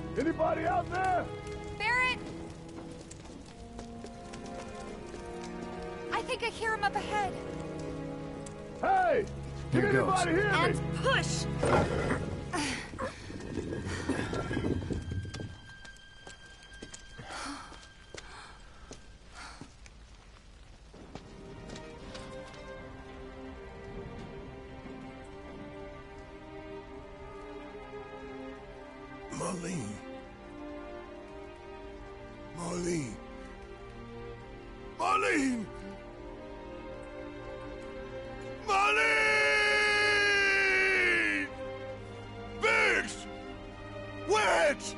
Anybody out there? Barret! I think I hear him up ahead. Hey! Can Here goes. anybody hear me? And push! Marlene. Marlene. Marlene! Marlene! Biggs! Wedge!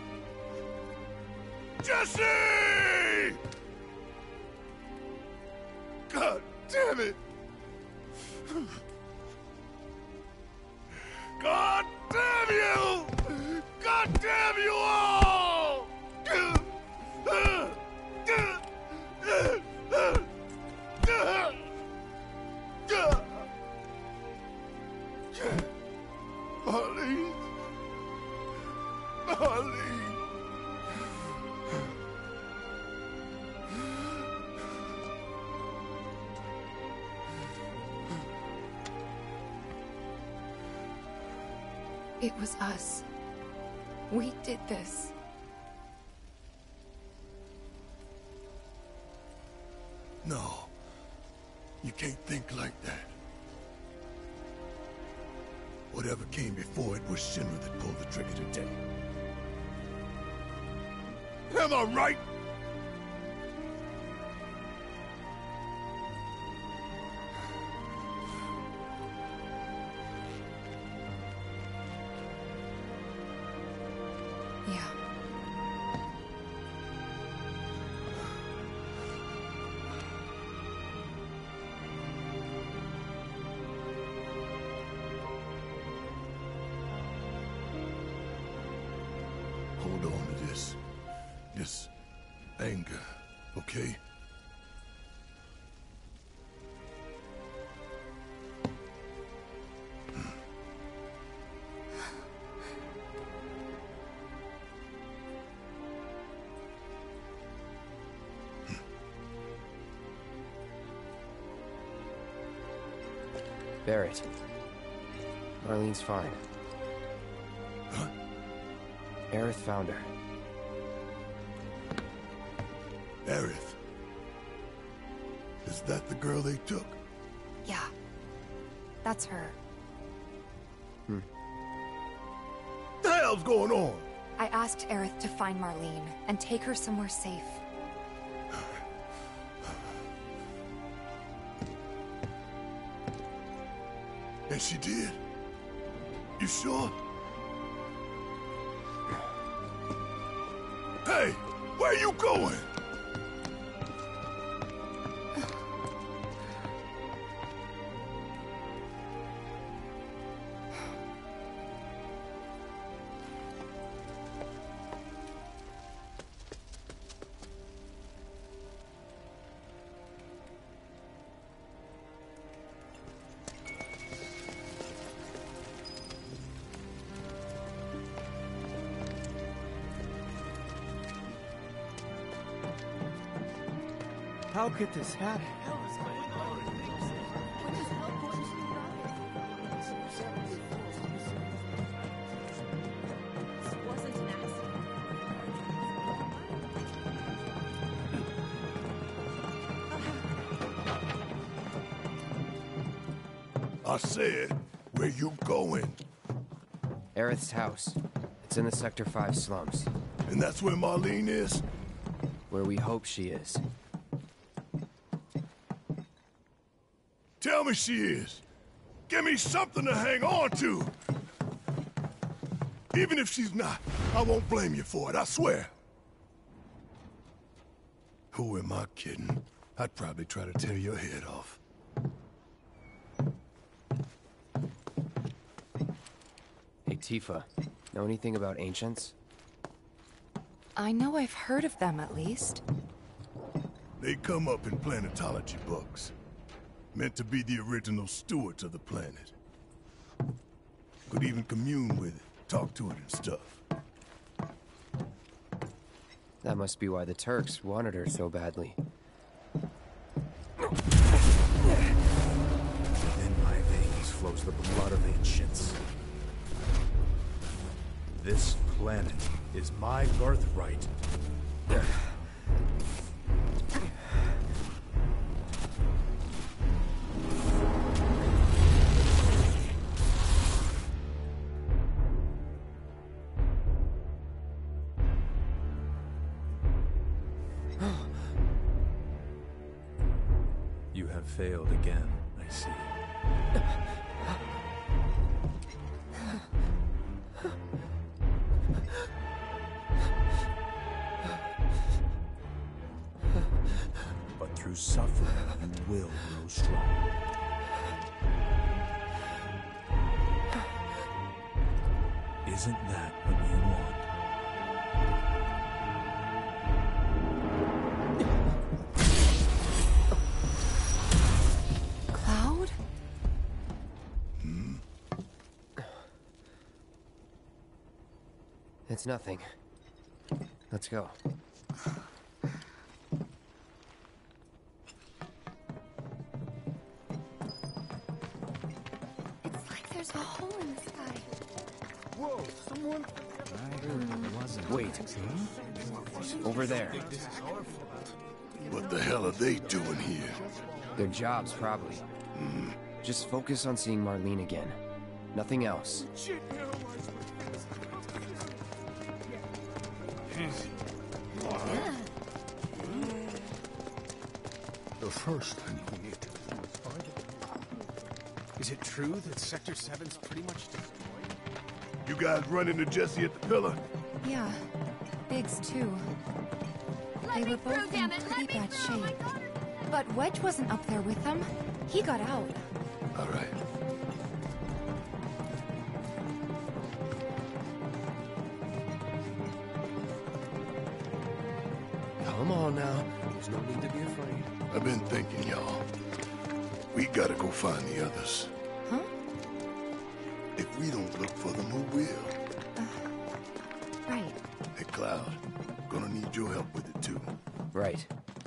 Jesse! God damn it! God damn you! God damn you all! Marlene. Marlene. It was us. We did this. No. You can't think like that. Whatever came before it was Shinra that pulled the trigger today. Am I right? Yeah. Hold on to this anger, okay? Barret. Marlene's fine. Huh? Aerith found her. Aerith. Is that the girl they took? Yeah. That's her. The hell's going on? I asked Aerith to find Marlene and take her somewhere safe. And she did? You sure? Hey, where you going? How could this happen? I said, where you going? Aerith's house. It's in the Sector 5 slums. And that's where Marlene is? Where we hope she is. Tell me she is. Give me something to hang on to. Even if she's not, I won't blame you for it, I swear. Who am I kidding? I'd probably try to tear your head off. Hey, Tifa. Know anything about ancients? I know I've heard of them, at least. They come up in planetology books. Meant to be the original stewards of the planet. Could even commune with it, talk to it and stuff. That must be why the Turks wanted her so badly. Within my veins flows the blood of ancients. This planet is my birthright. You have failed again, I see. But through suffering, you will grow strong. Isn't that what you want? Cloud? It's nothing. Let's go. It's like there's a hole in the sky. Whoa, someone... Wait. Over there. What the hell are they doing here? Their jobs, probably. Just focus on seeing Marlene again. Nothing else. The first thing we need to do is find it. Is it true that Sector 7's pretty much destroyed? You guys run into Jesse at the pillar? Yeah. Biggs, too. They were both in pretty bad shape. But Wedge wasn't up there with them. He got out. All right. Come on now. There's no need to be afraid. I've been thinking, y'all. We gotta go find the others. Huh? If we don't look for them, who will? Right. Hey, Cloud. Gonna need your help with it, too. Right.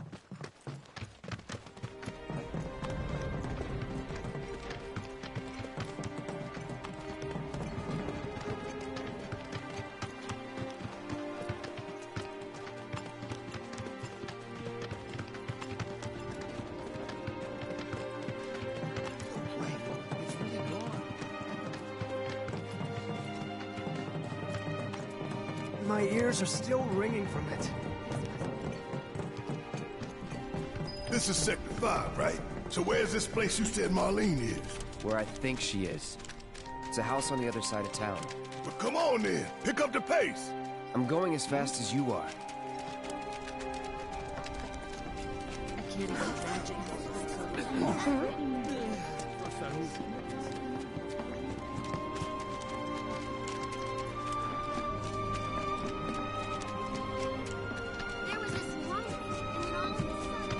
My ears are still ringing from it. This is Sector 5, right? So where's this place you said Marlene is? Where I think she is. It's a house on the other side of town. Well, come on then. Pick up the pace. I'm going as fast as you are. I can't There was this light, and then all of a sudden...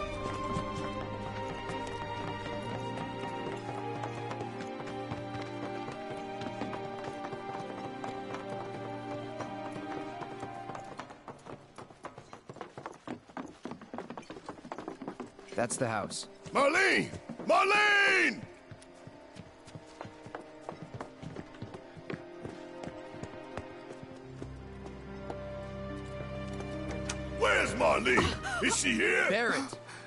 That's the house. Marlene! Marlene! Where's Marlene? Is she here? Barrett!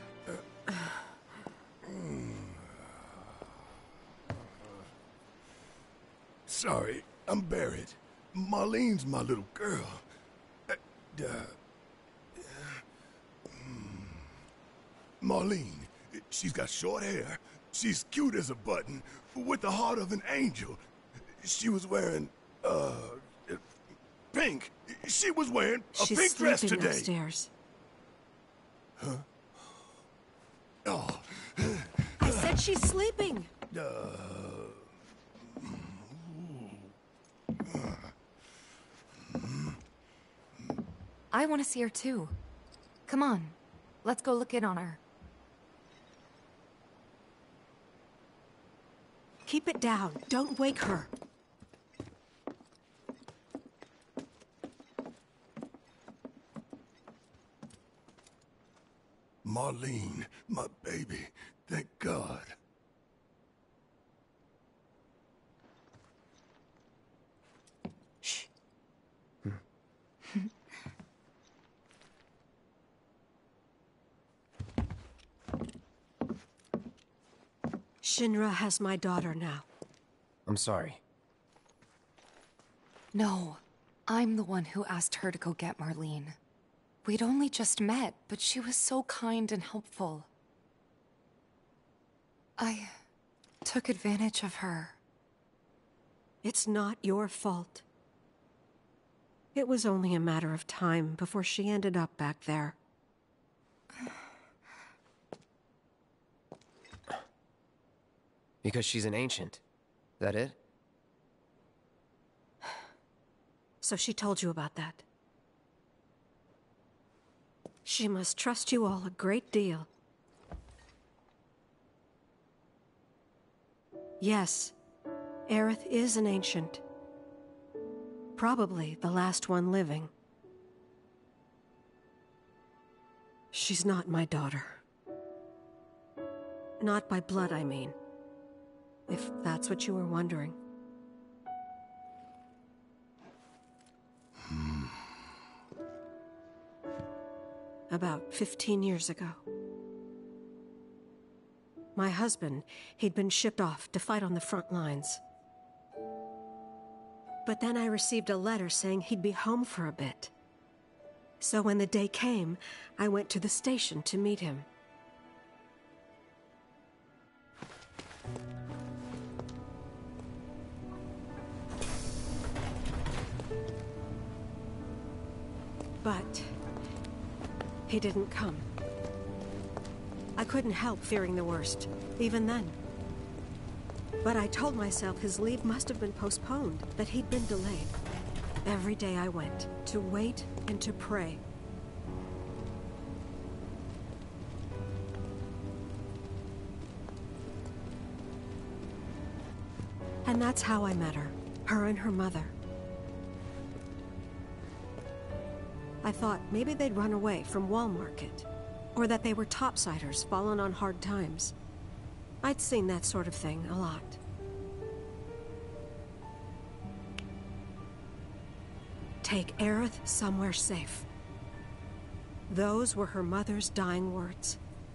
Sorry, I'm Barrett. Marlene's my little girl. Marlene, she's got short hair. She's cute as a button, with the heart of an angel. She was wearing, pink. She was wearing a pink dress today. Upstairs. Huh? Oh. I said she's sleeping. I want to see her too. Come on. Let's go look in on her. Keep it down. Don't wake her. Marlene, my baby. Thank God. Shh. Shinra has my daughter now. I'm sorry. No, I'm the one who asked her to go get Marlene. We'd only just met, but she was so kind and helpful. I took advantage of her. It's not your fault. It was only a matter of time before she ended up back there. Because she's an ancient. That it? So she told you about that. She must trust you all a great deal. Yes, Aerith is an ancient. Probably the last one living. She's not my daughter. Not by blood, I mean. If that's what you were wondering. About 15 years ago. My husband, he'd been shipped off to fight on the front lines. But then I received a letter saying he'd be home for a bit. So when the day came, I went to the station to meet him. But he didn't come. I couldn't help fearing the worst, even then. But I told myself his leave must have been postponed, that he'd been delayed. Every day I went, to wait and to pray. And that's how I met her and her mother. I thought maybe they'd run away from Wall Market, or that they were topsiders fallen on hard times. I'd seen that sort of thing a lot. Take Aerith somewhere safe. Those were her mother's dying words.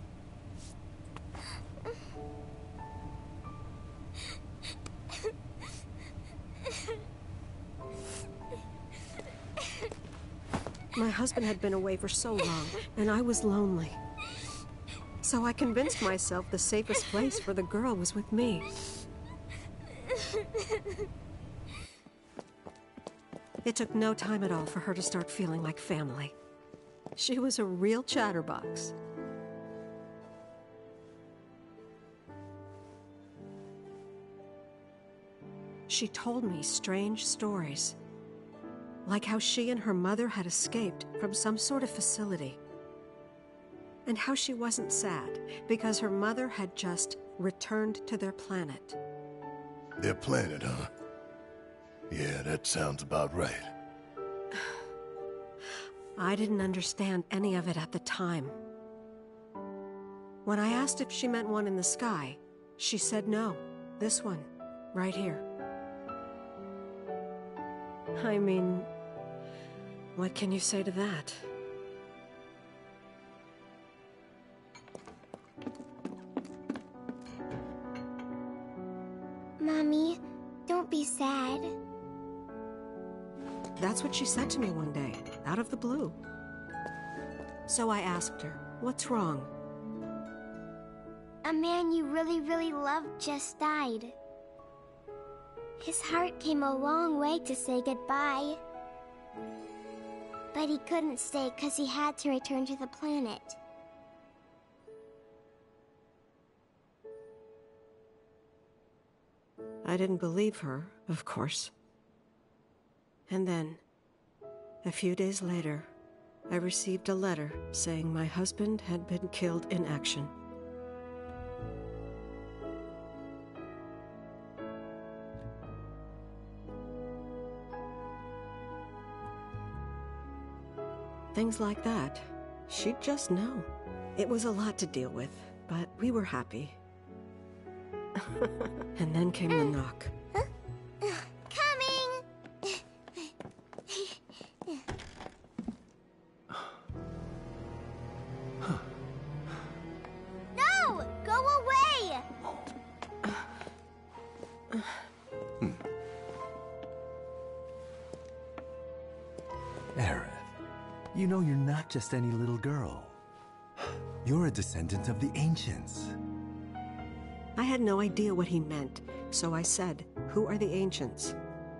My husband had been away for so long, and I was lonely. So I convinced myself the safest place for the girl was with me. It took no time at all for her to start feeling like family. She was a real chatterbox. She told me strange stories. Like how she and her mother had escaped from some sort of facility. And how she wasn't sad, because her mother had just returned to their planet. Their planet, huh? Yeah, that sounds about right. I didn't understand any of it at the time. When I asked if she meant one in the sky, she said no. This one, right here. I mean, what can you say to that? Mommy, don't be sad. That's what she said to me one day, out of the blue. So I asked her, what's wrong? A man you really, really loved just died. His heart came a long way to say goodbye. But he couldn't stay because he had to return to the planet. I didn't believe her, of course. And then, a few days later, I received a letter saying my husband had been killed in action. Things like that, she'd just know. It was a lot to deal with, but we were happy. And then came the knock. Coming! No! Go away! Aerith, you know you're not just any little girl. You're a descendant of the Ancients. I had no idea what he meant, so I said, "Who are the Ancients?"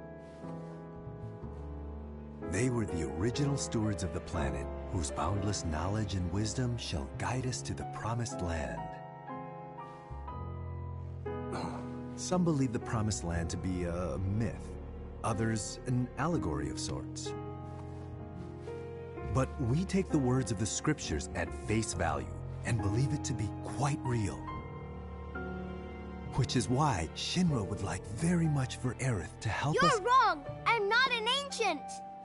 They were the original stewards of the planet, whose boundless knowledge and wisdom shall guide us to the Promised Land. Some believe the Promised Land to be a myth, others an allegory of sorts. But we take the words of the scriptures at face value and believe it to be quite real. Which is why Shinra would like very much for Aerith to help us— You're wrong! I'm not an ancient!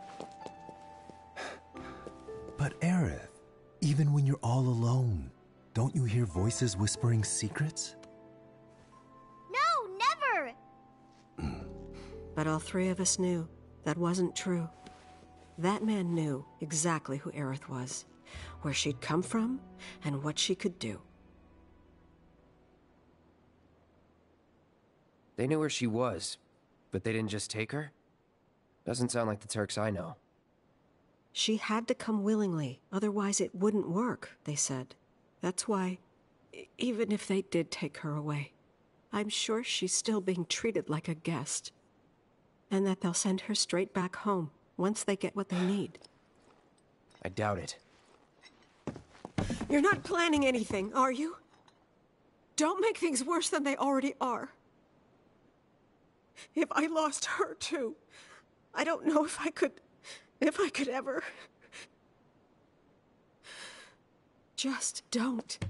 But Aerith, even when you're all alone, don't you hear voices whispering secrets? No, never! But all three of us knew that wasn't true. That man knew exactly who Aerith was, where she'd come from, and what she could do. They knew where she was, but they didn't just take her? Doesn't sound like the Turks I know. She had to come willingly, otherwise it wouldn't work, they said. That's why, even if they did take her away, I'm sure she's still being treated like a guest. And that they'll send her straight back home once they get what they need. I doubt it. You're not planning anything, are you? Don't make things worse than they already are. If I lost her too, I don't know if I could ever. Just don't.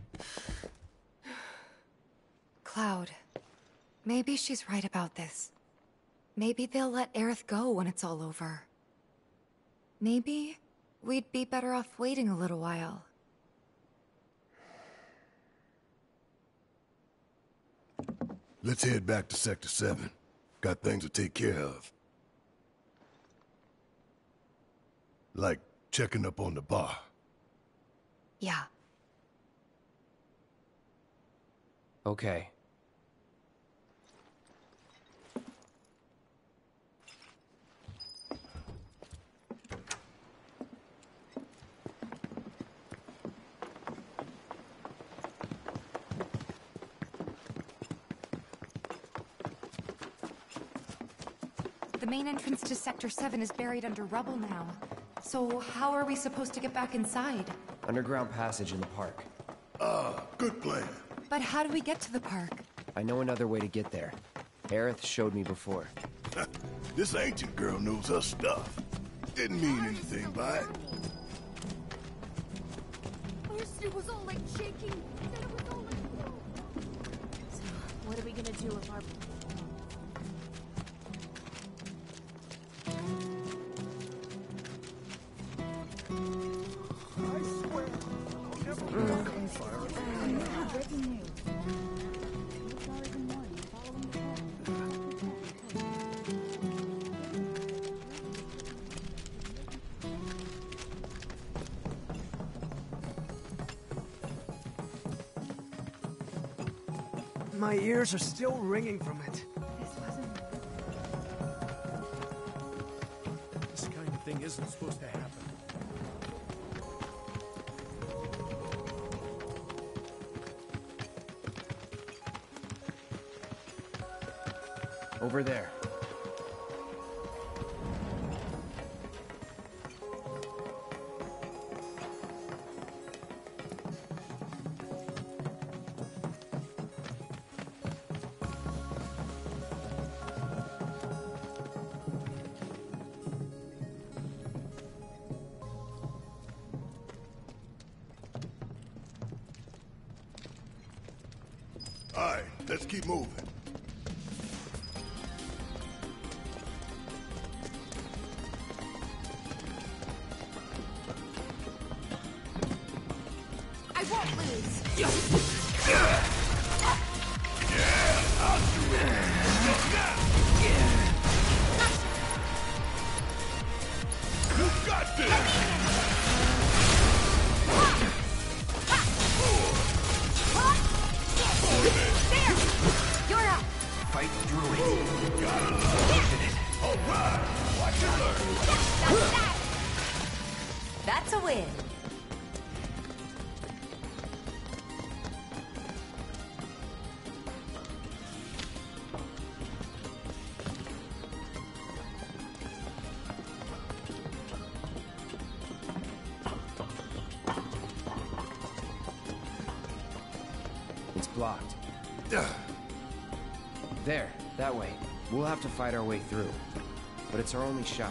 Cloud, maybe she's right about this. Maybe they'll let Aerith go when it's all over. Maybe we'd be better off waiting a little while. Let's head back to Sector 7. Got things to take care of. Like checking up on the bar. Yeah. Okay. The main entrance to Sector 7 is buried under rubble now. So how are we supposed to get back inside? Underground passage in the park. Good plan. But how do we get to the park? I know another way to get there. Aerith showed me before. This ancient girl knows her stuff. Didn't mean anything by it. First it was all like shaking, then it was all like... So, what are we gonna do if our... My ears are still ringing from it. This kind of thing isn't supposed to happen. Over there. All right, let's keep moving. I won't lose. I'll do it. You got this. There! You're up! Fight through it. Gotta love it. All right. Watch and learn. That's a win. It's blocked. There, that way. We'll have to fight our way through. But it's our only shot.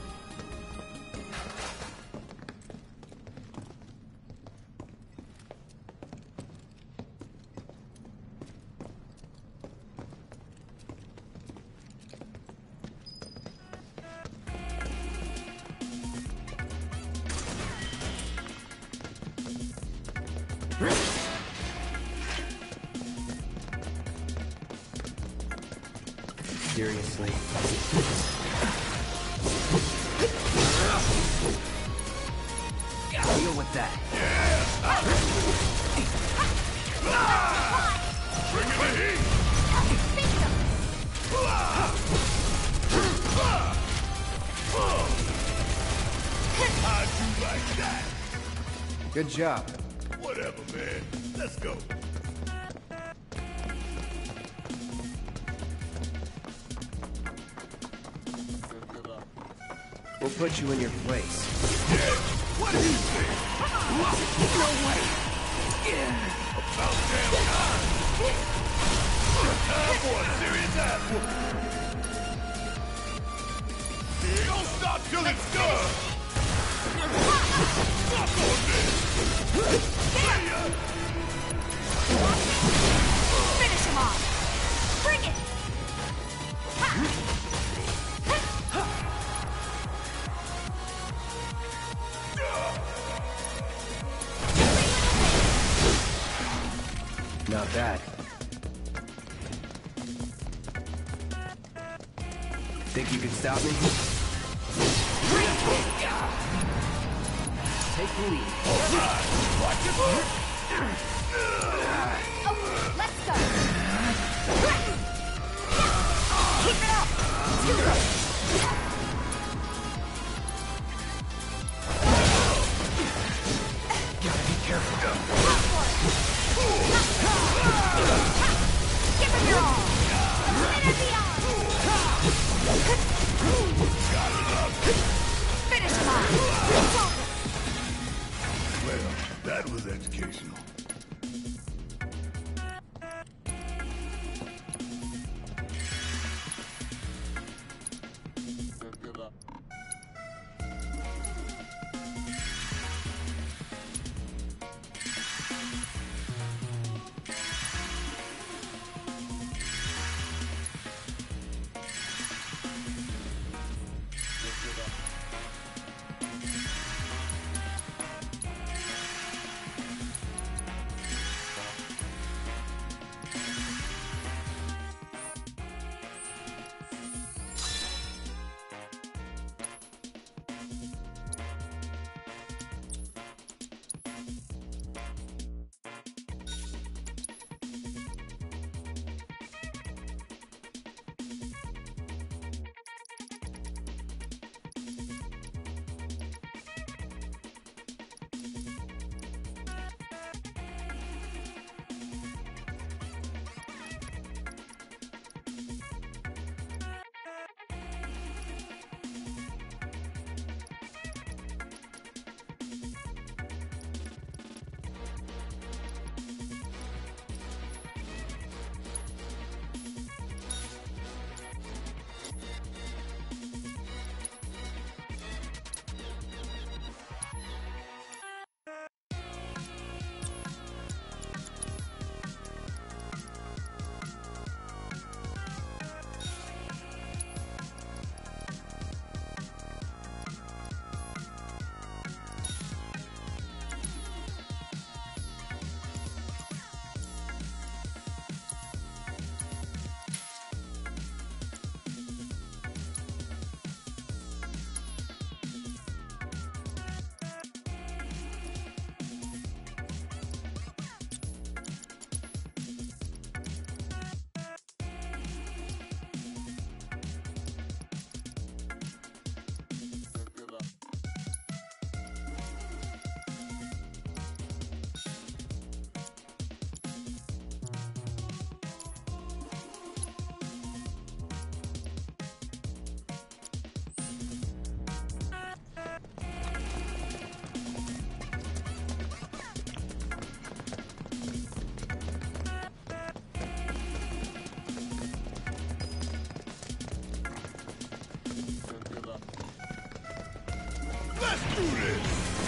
Seriously. Deal with that. Bring it in. How'd you like that? Good job. Whatever, man. Let's go. We'll put you in your place. What do you think? No way! About damn time! Time for a serious ass whooping. Don't stop till it's done! Stop on this! See ya! Finish him off! Bring it! Not bad. Think you can stop me? Take the lead. Watch it! Let's go! Keep it up! Too good! Gotta be careful. Give him your all! Energy on! Finish him off! It's over! Well, that was educational.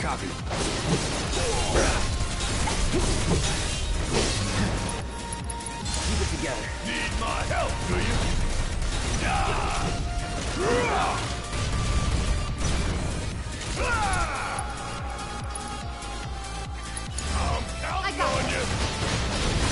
Copy. Keep it together. Need my help, do you? I'm counting on you.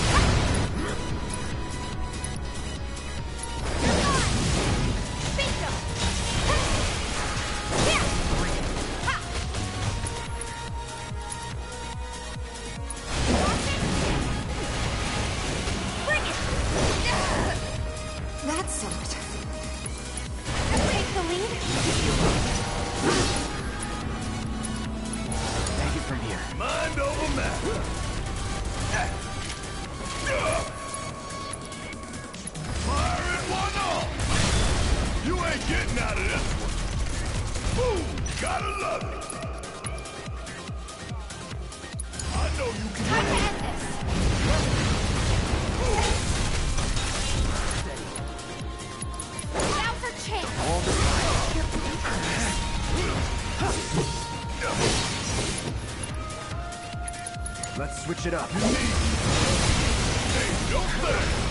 That sucked. Take the lead. Take it from here. Mind over matter. Fire it one off. You ain't getting out of this one. Ooh, gotta love it. I know you can. Time to end this. Now's our chance. All the Let's switch it up. Hey, no thing.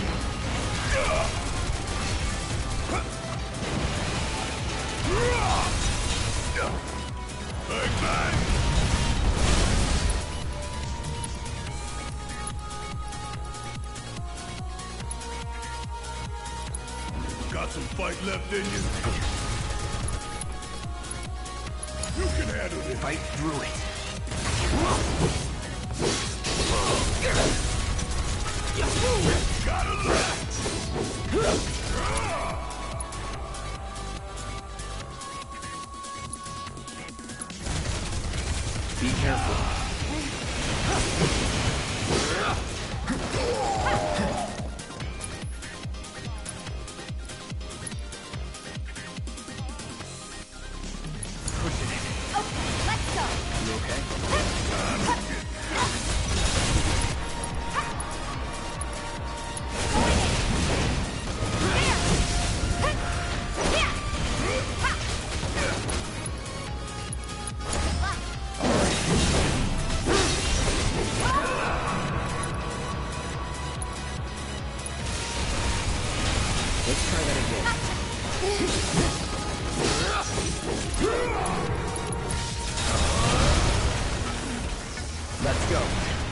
Bang, bang. Got some fight left in you? You can handle it. Fight through it. Gotta left. Be careful. Pushing it. Okay, let's go. You okay? Let's try that again. Let's go.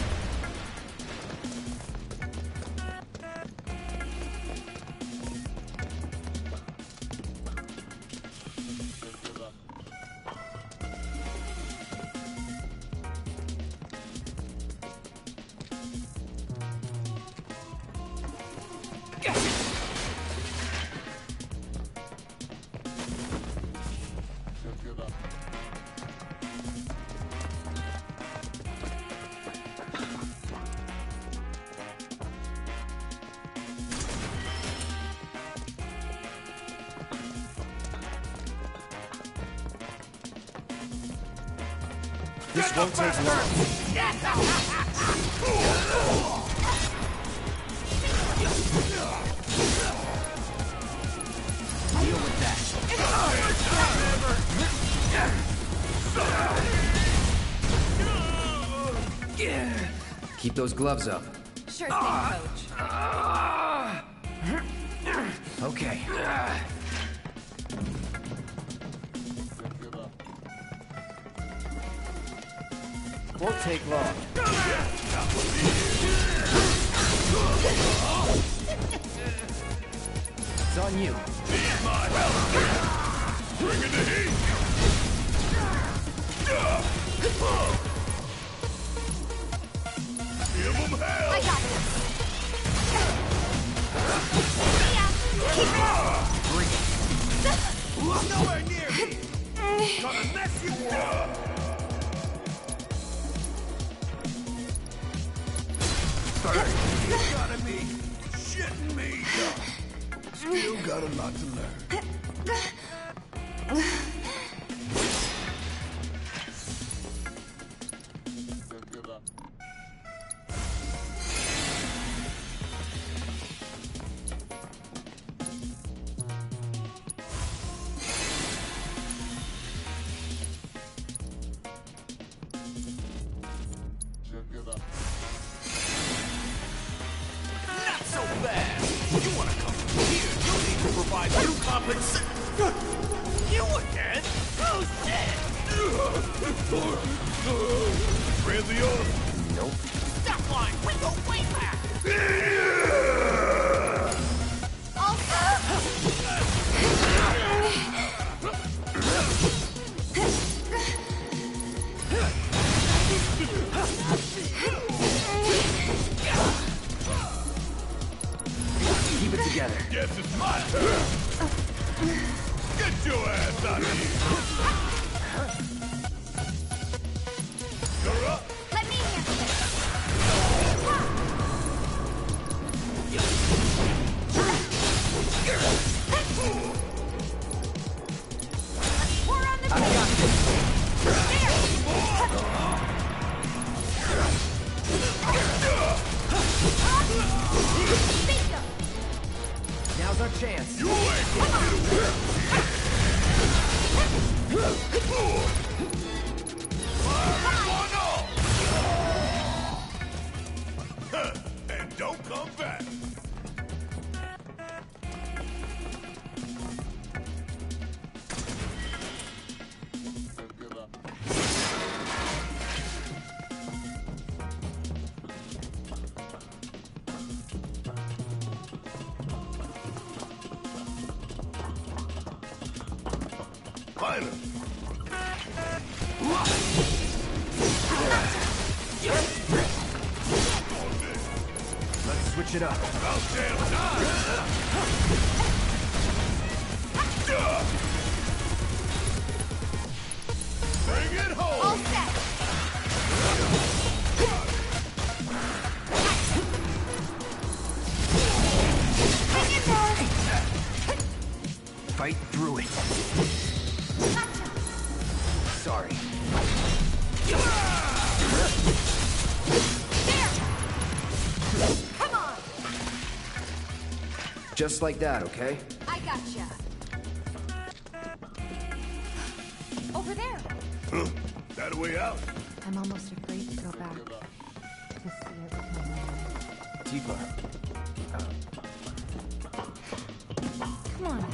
This won't take long. Deal with that. Keep those gloves up. Sure thing, Coach. Okay. Won't take long. It's on you. Need my help. Bring in the heat. Give them hell. I got this. Bring it. Nowhere near me. Gonna mess you up. You gotta be shitting me. Still got a lot to learn. compensate. You again? Oh shit! Friends of yours? Nope. Stop line! We go way back! Keep it together. Guess it's my turn. Get your ass out of here. You're up. Let me handle this. We're on the I got this. Now's our chance. You ain't gonna get away. Fire one off. And don't come back. Finally. Let's switch it up. About damn time. Bring it home. All set. Hang in there. Fight through it. Sorry. Come on. Just like that, okay? I gotcha. Over there. Huh? That a way out? I'm almost afraid to go back to see it with my mom. Tifa. Come on.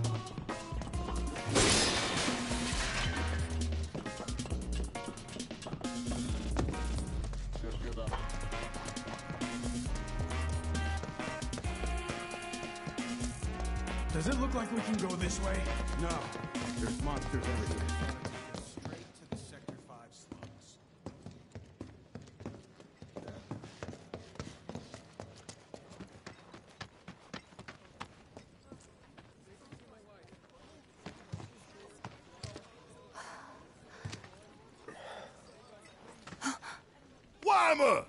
Does it look like we can go this way? No. There's monsters everywhere. Straight to the Sector 5 slums. Wymer!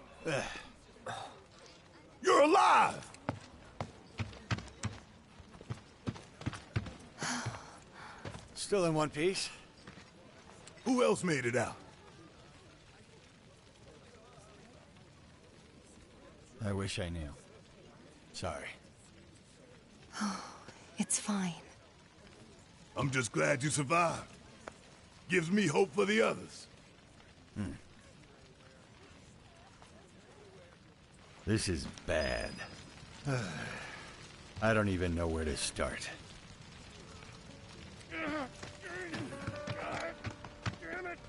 You're alive! Still in one piece. Who else made it out? I wish I knew. Sorry. It's fine. I'm just glad you survived. Gives me hope for the others. This is bad. I don't even know where to start. Damn it!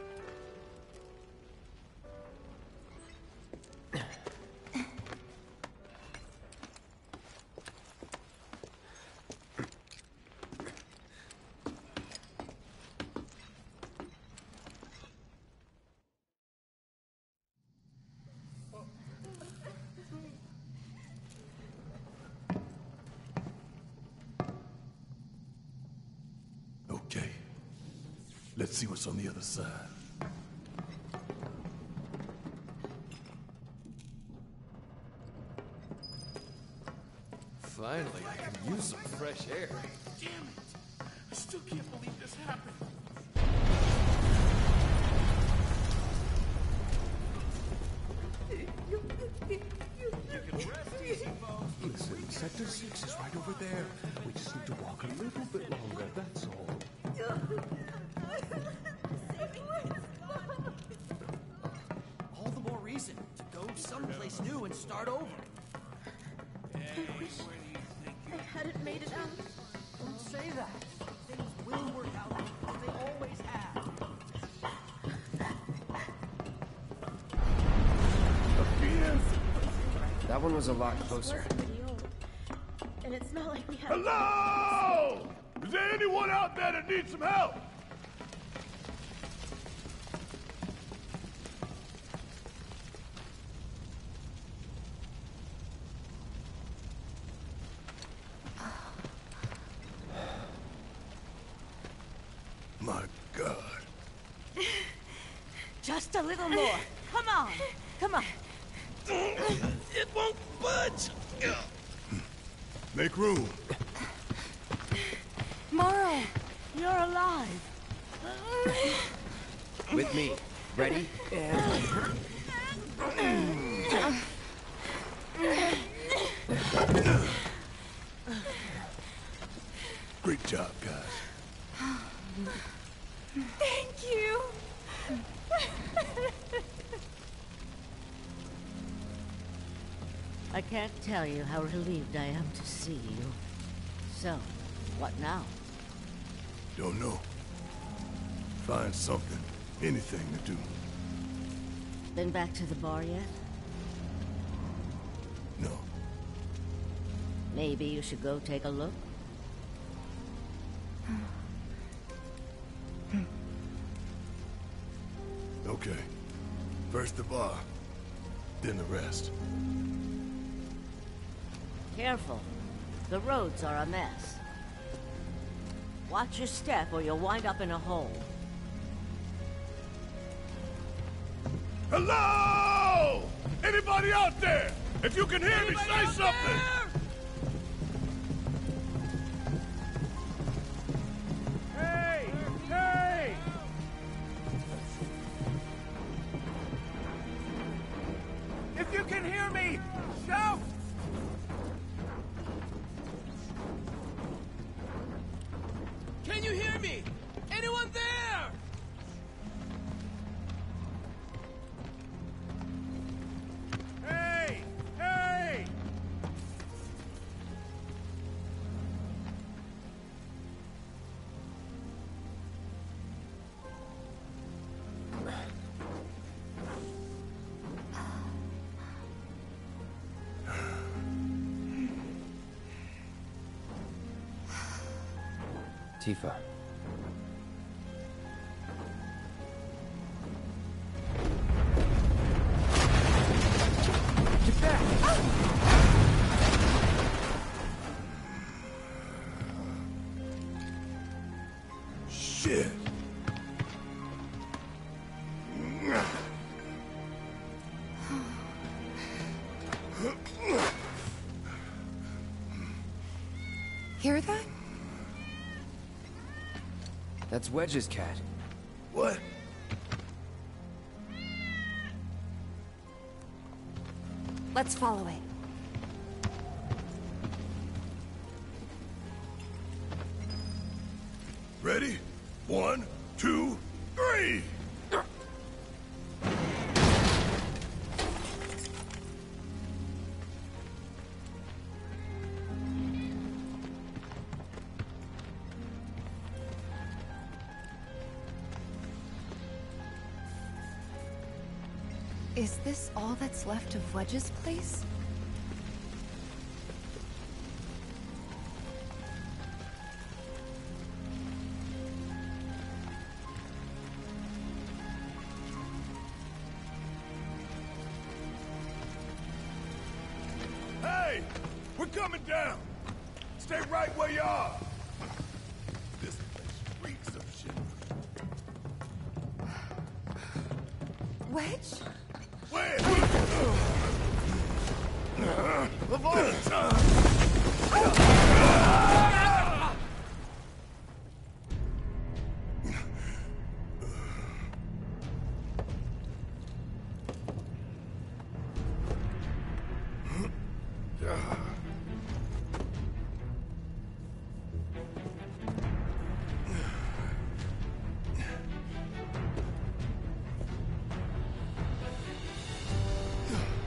Okay. Let's see what's on the other side. Finally, I can use some fresh air. Damn it! I still can't believe this happened. Listen, Sector 6 is right over there. We just need to walk a little bit longer, that's all. All the more reason to go someplace new and start over. I wish I hadn't made it out. say that. Things will work out, as they always have. That one was a lot closer. And it's not like we have... Hello! Is there anyone out there that needs some help? My God. Just a little more. Come on. Come on. It won't budge. Make room. Morrow, you're alive. With me. Ready? And... Great job, guys. Thank you. I can't tell you how relieved I am to see you. So, what now? Don't know. Find something. Anything to do. Been back to the bar yet? No. Maybe you should go take a look? Okay. First the bar, then the rest. Careful. The roads are a mess. Watch your step or you'll wind up in a hole. Hello! Anybody out there? If you can hear me, say something! Hey! Hey! If you can hear me, shout! Can you hear me? Anyone there? Hey! Hey! Tifa. Get back! Shit. Hear that? That's Wedge's cat. What? Let's follow it. Ready? 1, 2, 3! Is this all that's left of Wedge's place? Hey! We're coming down! Stay right where you are! This place reeks of shit. Wedge? Where?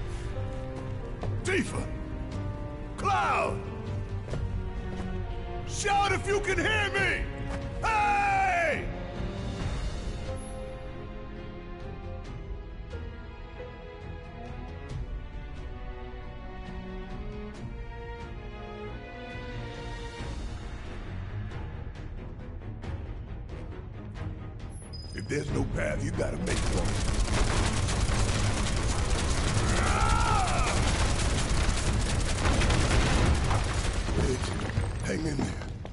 Tifa! Cloud! Shout if you can hear me! Hey! If there's no path, you gotta make one. Wait, hang in there.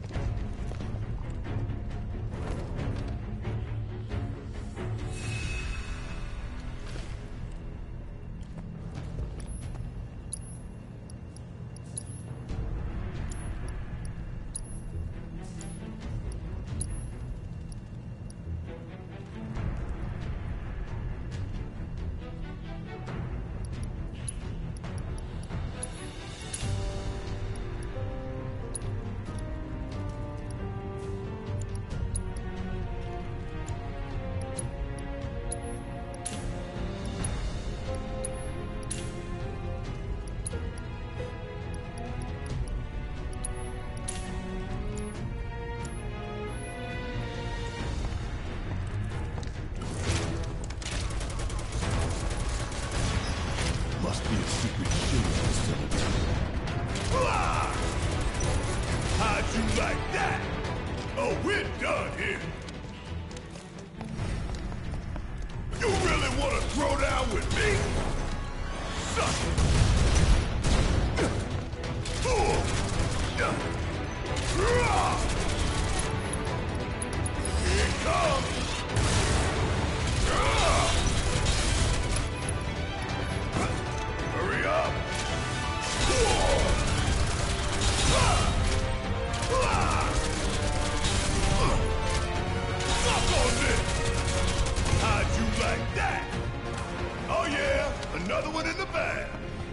Must be a secret shield facility. How'd you like that? Oh, we're done here. You really want to throw down with me? Suck it. Here it comes. Hurry up! Suck on this! How'd you like that? Oh yeah, another one in the bag.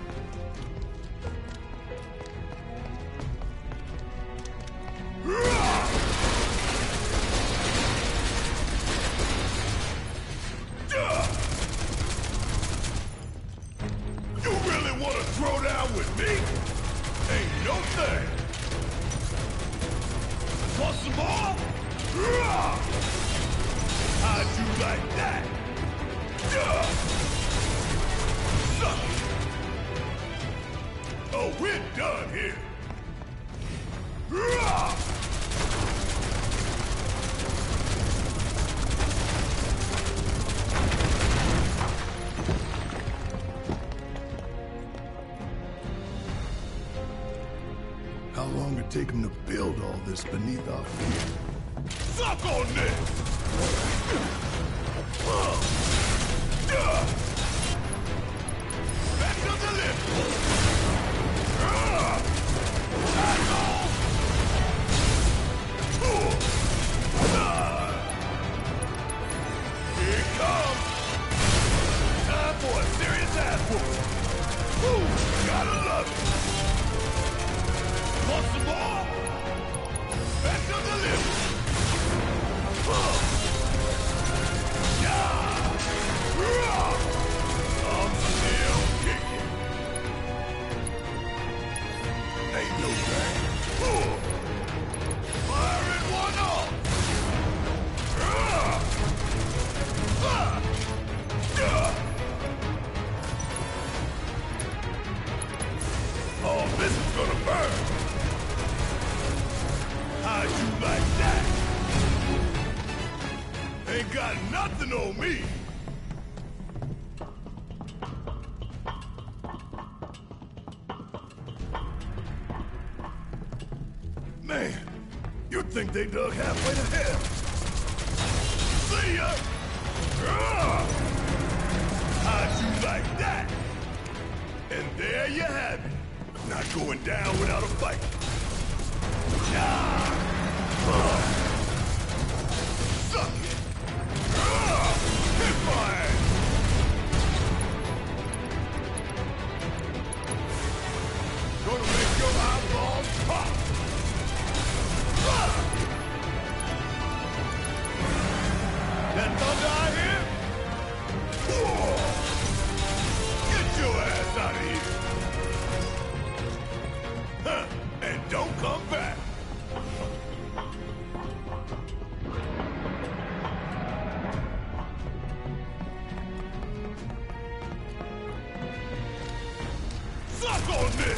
You really want to throw down with me? Ain't no thing. Want some more? How'd you like that? Suck it. Oh, we're done here. How long it take him to build all this beneath our feet? Suck on this! Back to the lift! Here it comes! Time for a serious ass whooping! Ooh, gotta love it! Want some more? Back to the lift! I'm still kicking. Ain't no thing. Firing one off! Oh, this is gonna burn! How'd you like that? Ain't got nothing on me! Man, you'd think they dug halfway to hell. See ya! How'd you like that? And there you have it. Not going down without a fight. Suck it! Hit my ass! Gonna make your eyeballs pop! That thunder I hear? Get your ass out of here! Huh, and don't come back! on this!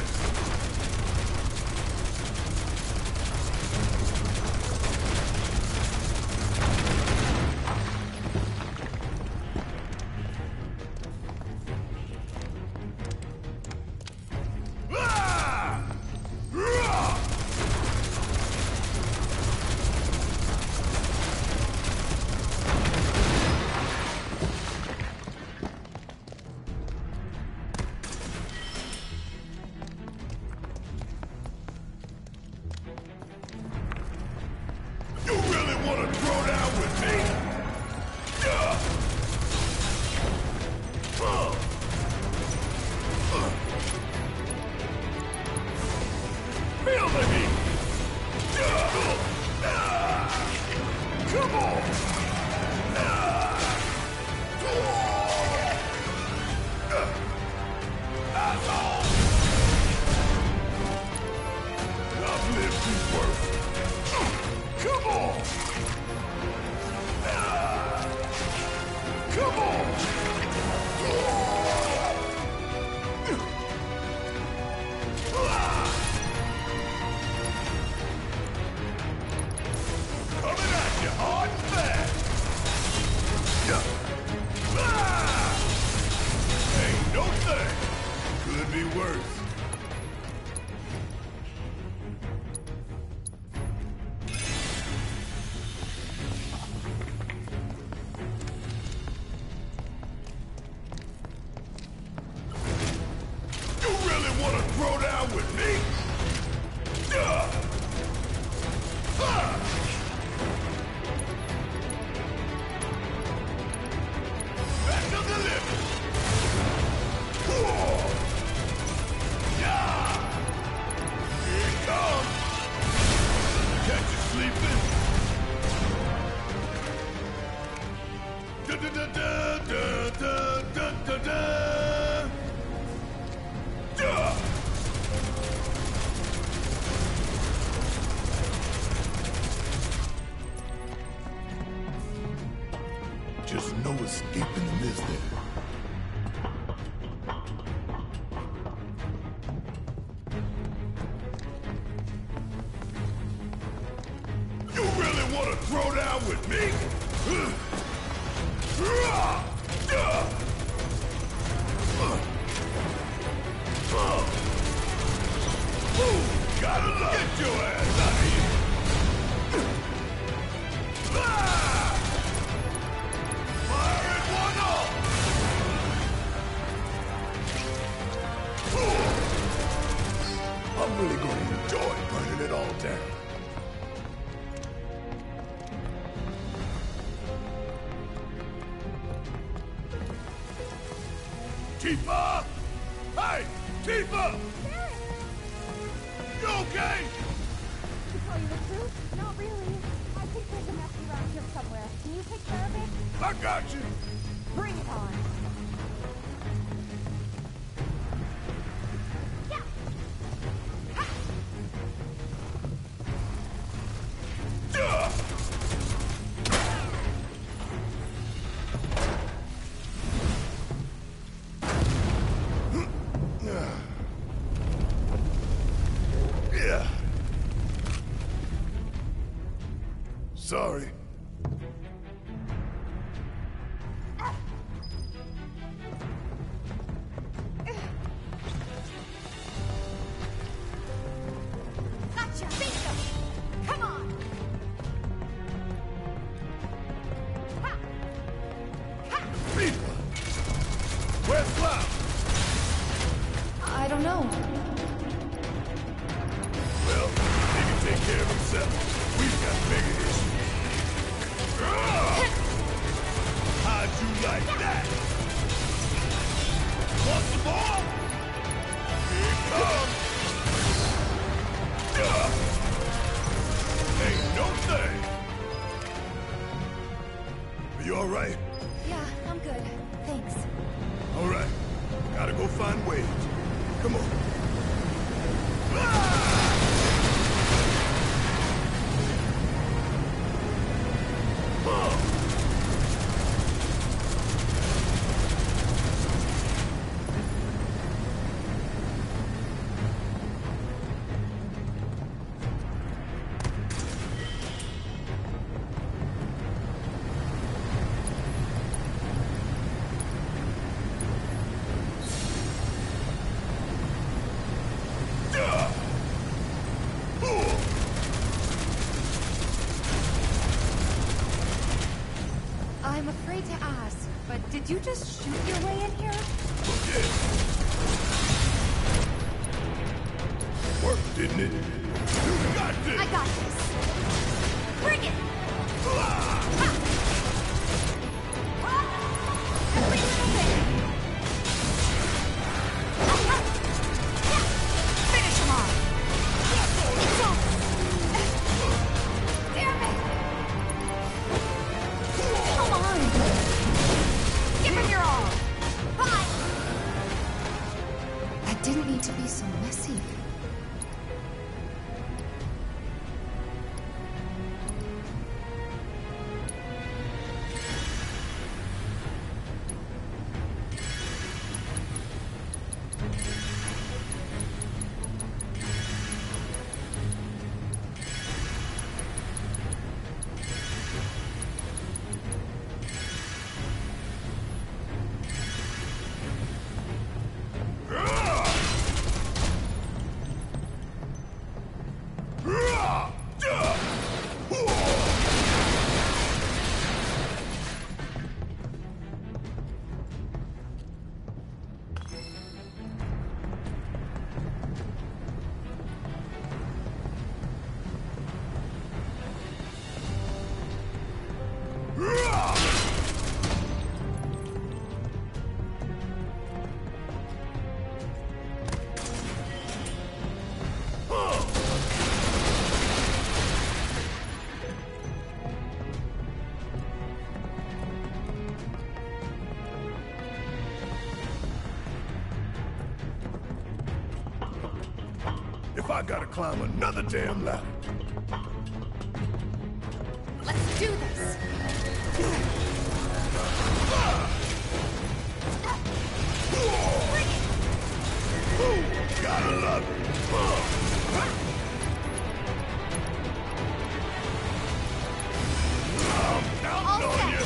Just no escape in the mist there. You really want to throw down with me? Gotta love. Get your ass out of here! I'm really going to enjoy burning it all down. Tifa! Hey! Tifa! You okay? To tell you the truth, not really. I think there's a mess around here somewhere. Can you take care of it? I got you! Bring it on. Sorry. Gotcha! Bingo! Come on! Ha! Ha! Tifa! Where's Cloud? I don't know. Well, he can take care of himself. We've got bigger issues. How'd you like that? Want some more? Here it comes. Ain't no thing. Are you all right? Yeah, I'm good. Thanks. All right. Gotta go find Wade. Come on. Did you just shoot your way in here? Worked, didn't it? You got this! I got this. Bring it! Every little bit. Finish him off. It's over. Damn it! Come on. Give him your all. Bye. That didn't need to be so messy. If I gotta climb another damn ladder. Let's do this. Bring it. Gotta love it. I'm counting on you.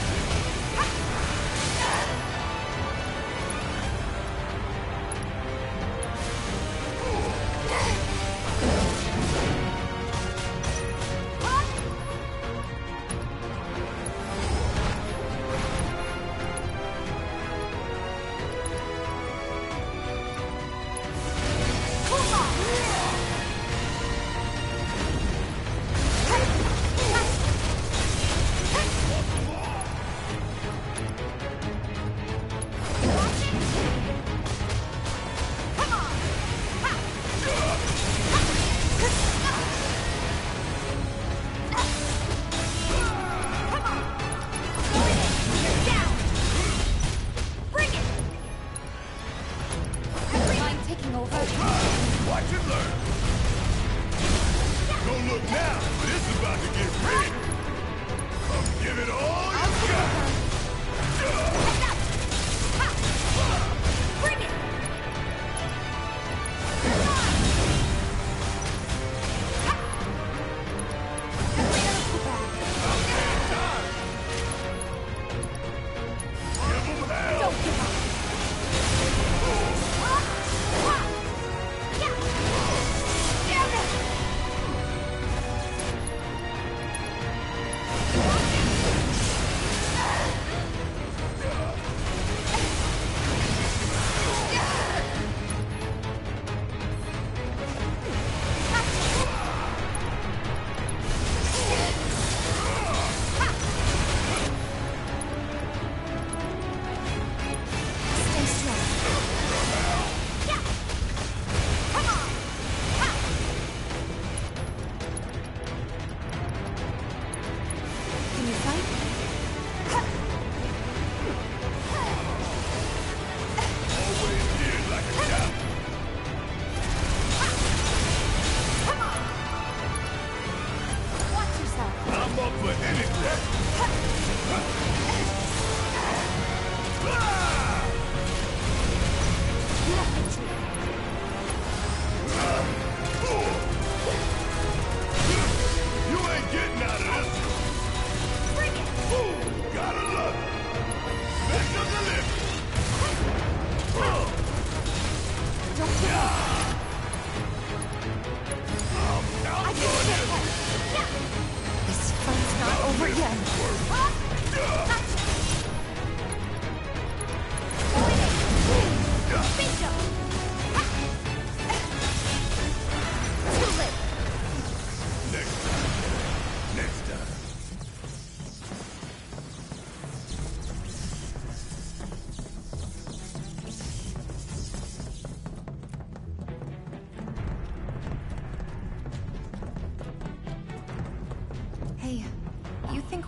Watch and learn. Don't look now, but it's about to get real. Come give it all you got. Bring it. Give them hell. Don't give up. Damn it!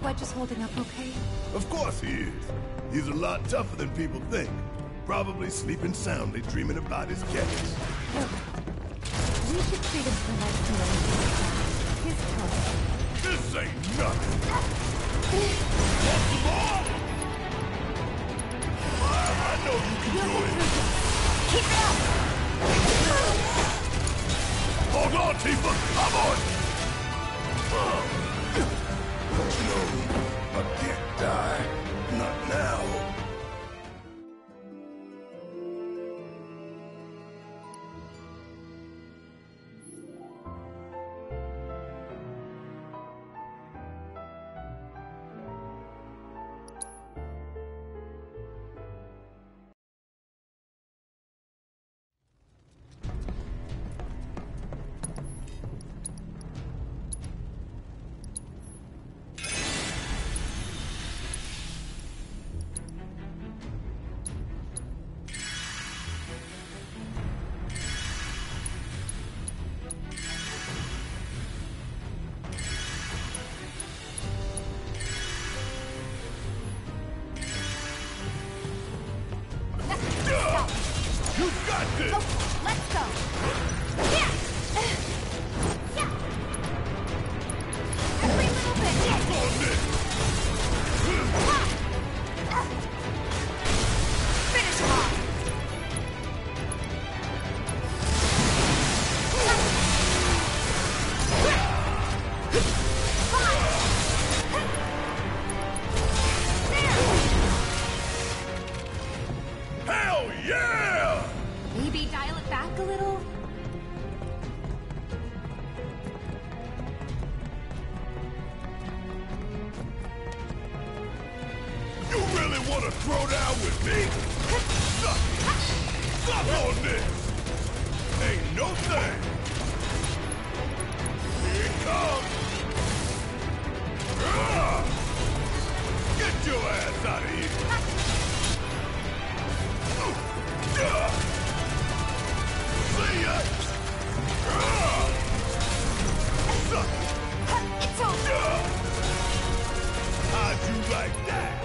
Wedge is holding up okay? Of course he is. He's a lot tougher than people think. Probably sleeping soundly, dreaming about his cats. Look, we should treat him for nice killing. His turn. This ain't nothing. Want some more? I know you can do it. Keep it up! Hold on, Tifa. I'm on. No, I can't die. Not now. You got this! Let's go! Every little bit! Suck on this! Finish him off! Hell yeah! Maybe dial it back a little? You really want to throw down with me? Suck on this! Ain't no thing! Here it comes! Get your ass out of here! See ya! Suck it! It's over! How'd you like that?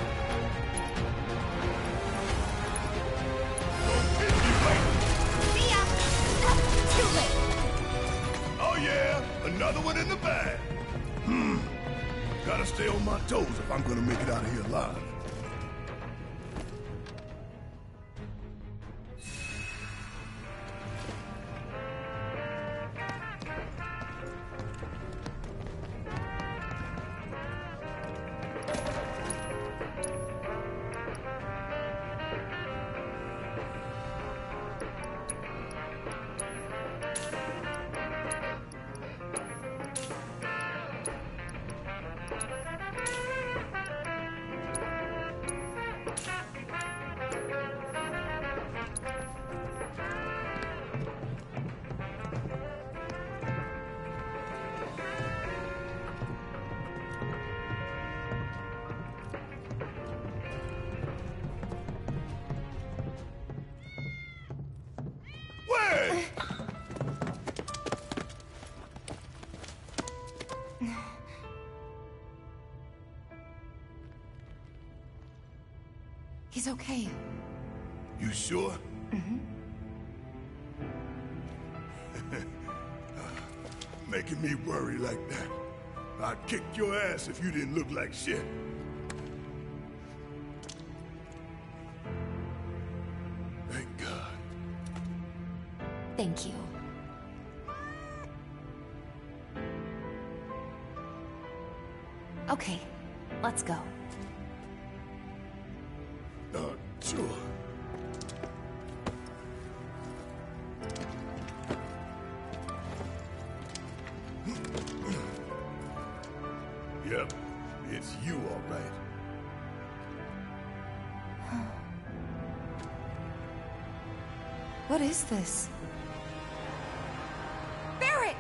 Don't keep me waiting! See ya! Too late! Oh yeah, another one in the bag. Gotta stay on my toes if I'm gonna make it out of here alive. He's okay. You sure? Mm-hmm. Making me worry like that. I'd kick your ass if you didn't look like shit. Thank God. Thank you. Okay, let's go. Sure. Yep, it's you, all right. What is this? Barret!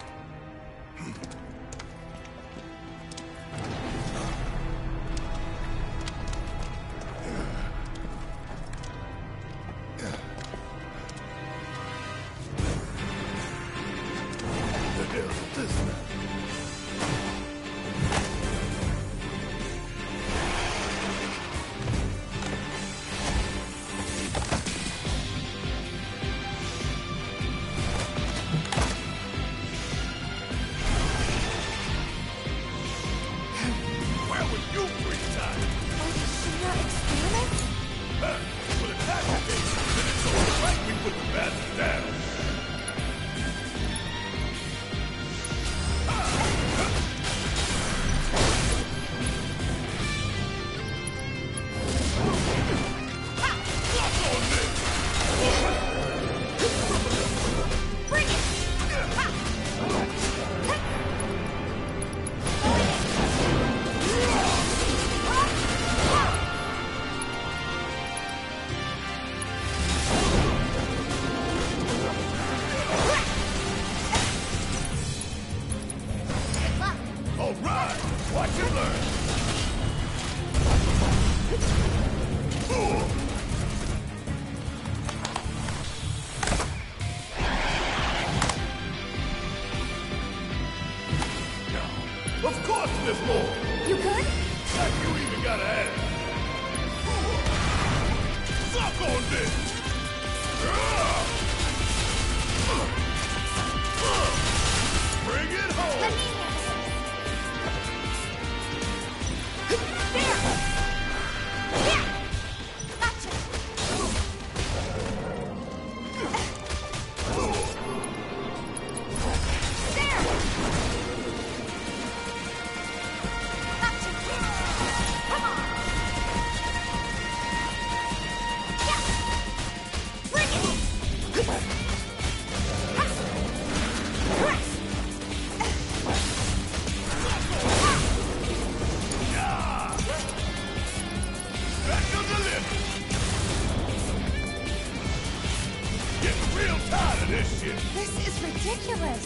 real tired of this shit. This is ridiculous.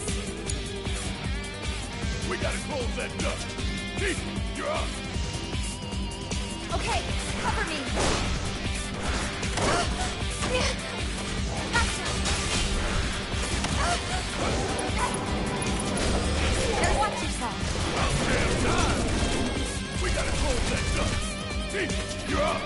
We gotta close that duct. Tifa, you're up. Okay, cover me. Better watch yourself. About damn time. We gotta close that duct. Tifa, you're up.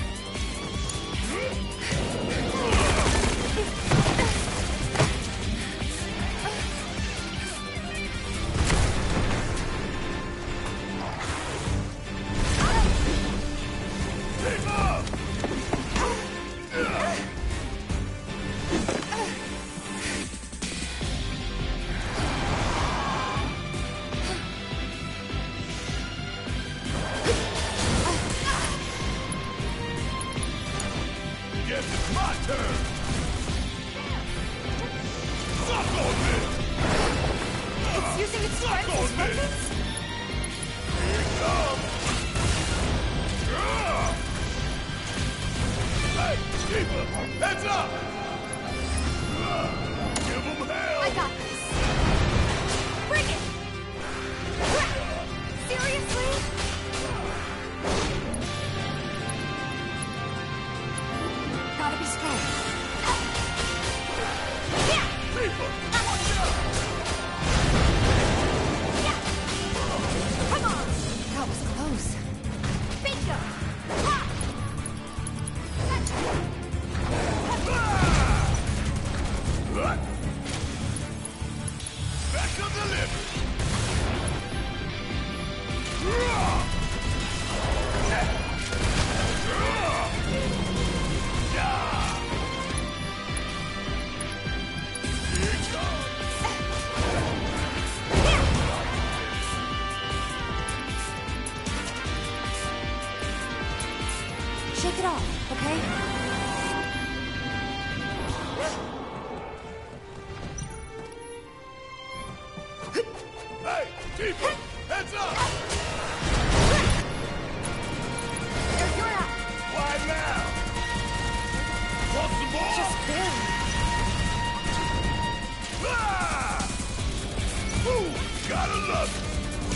Guess it's my turn. Suck on this. It's using its strength as weapons? Here it comes. Hey, Tifa, heads up. Give him hell. I got this. Bring it! Seriously? Gotta be strong. Yeah! Tifa, Come on! That was close. Bingo! Ha! back to the lift. Shake it off, okay? Hey, Tifa, heads up. You're out. Why now? Want some more? Just barely. Ah! Ooh, gotta love it.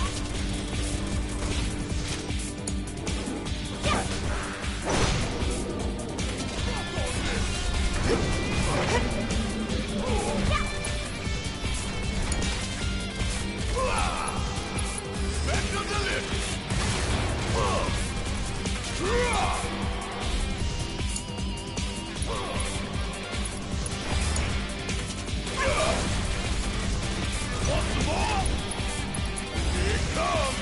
Back to the lift. Want some more? Here it comes.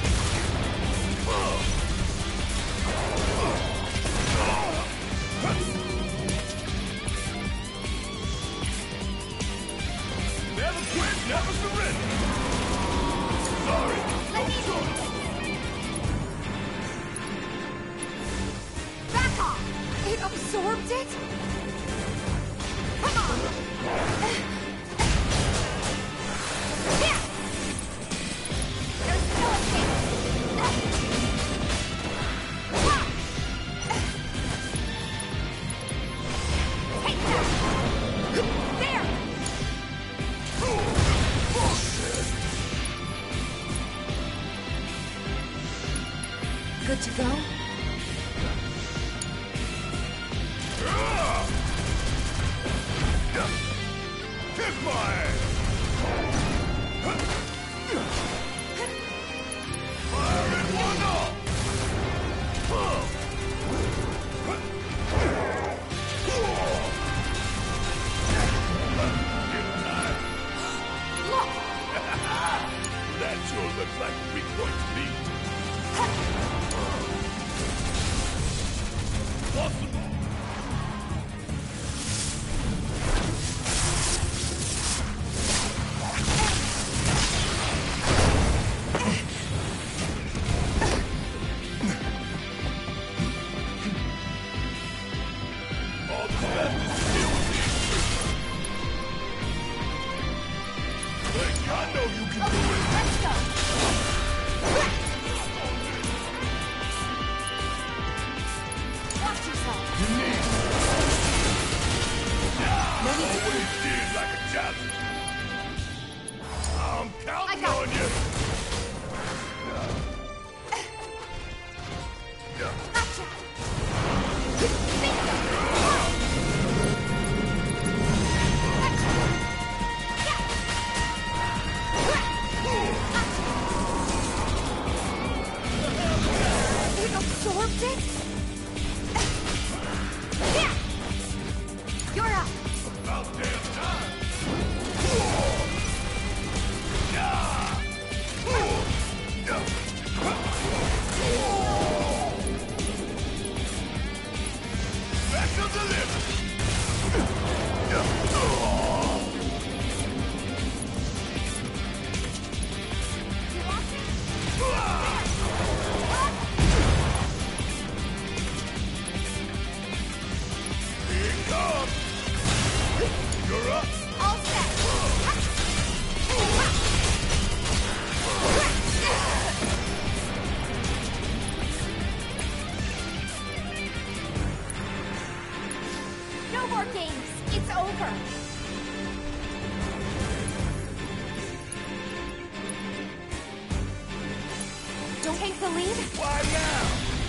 Never quit, never surrender. Sorry, no choice. Back off! It absorbed it? Come on! Yeah! There's no escape! Ha! Take that! There! Good to go? Kiss my ass! Fire in one off! That sure looks like a weak point to me. Want some more? All that's left is to deal with these. Look, I know you can do it. Let's go! Watch yourself! You need No need to About damn time! Special delivery! Here it comes! You're up! All set! No more games! It's over! Don't take the lead? Why now?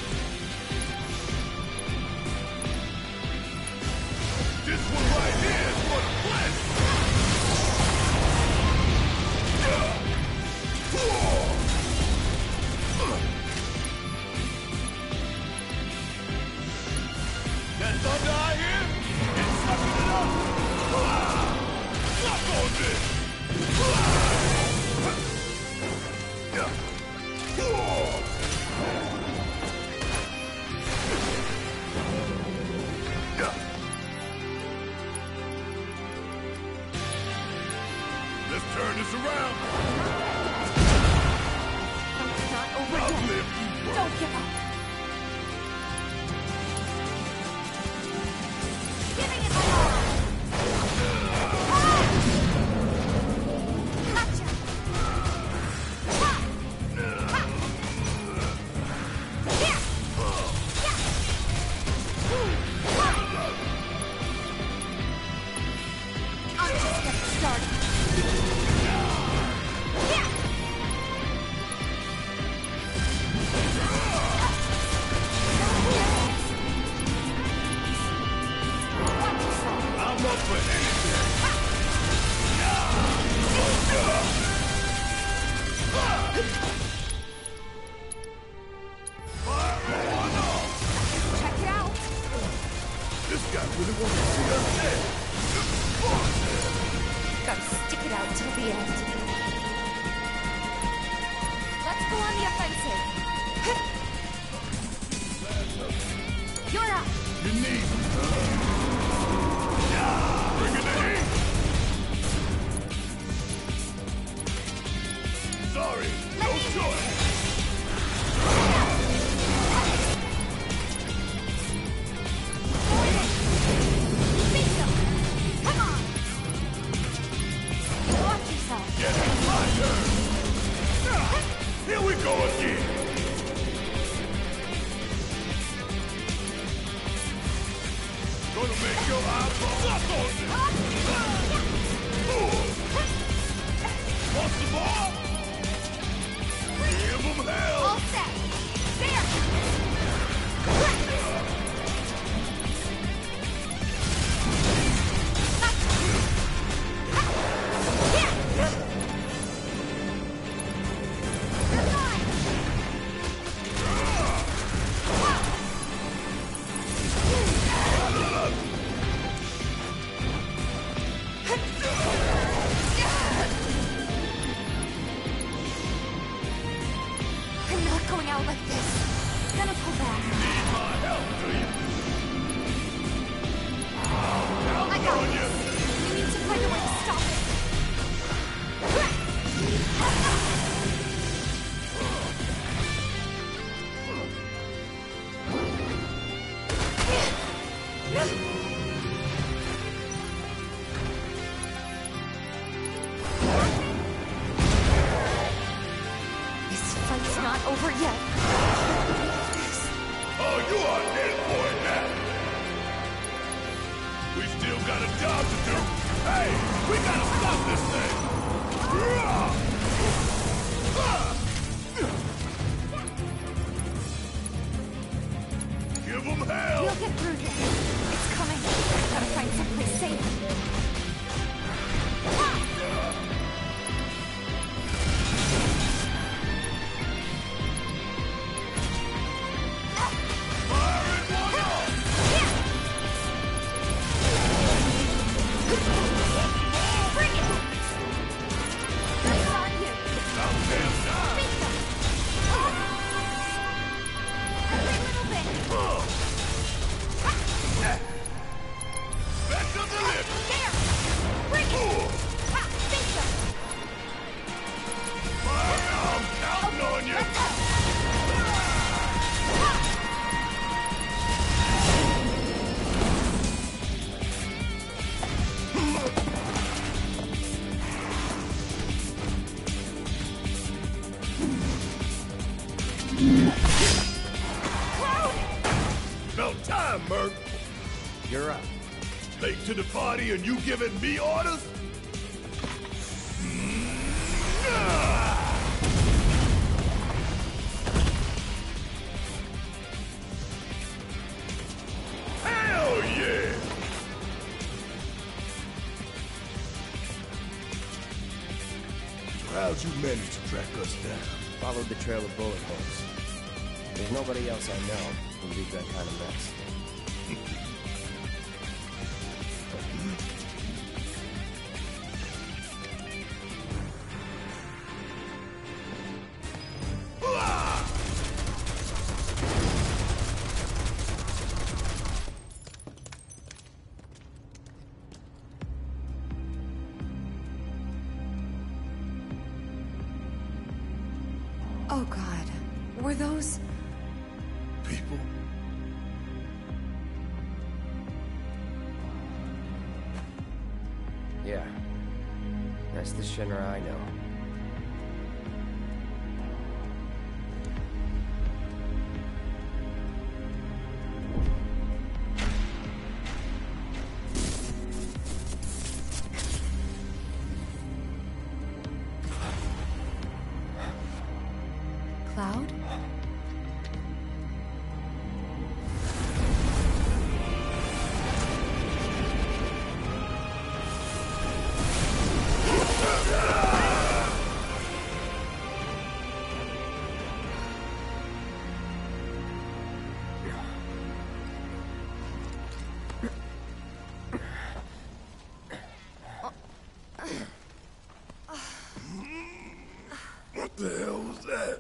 This one right here is for the flesh! That thunder I hear? It's sucking it up! Suck on this! Let's turn this around! It's not over I'll yet. live you work. Don't give up. Giving it my all! Gotcha! Ha! Ha! Here! Yeah! I'm just getting started. Yeah! I'm up for anything! Fire on off! Check it out. This guy really wants to see us dead! Gotta stick it out till the end. Let's go on the offensive. You're up. You need me, bring it the heat! Sorry, no choice! Bingo! Come on! Watch yourself. Yes, it's my turn! Here we go again! Gonna make your eyeball suck on this! Want some more? Give them hell! All set! There! I'm not going out like this. Gonna pull back. Need my help, do you? I got this. We need to find a way to stop it. This fight's not over yet. Oh, you are in for it now! We still got a job to do! Hey, we gotta stop this thing! Give them hell! We'll get through this. It's coming. Gotta find someplace safe. Fire in one off! Bring it! It's on you! Every little bit! Back up the lip! There! Bring it! Ha! Think so! I'm counting on you! About time, Merc. You're up. Late to the party and you giving me orders? Hell yeah! How'd you manage to track us down? Followed the trail of bullet holes. There's nobody else I know who leaves that kind of mess. Oh God, were those... People? Yeah. That's the Shinra I know. Cloud? What the hell was that?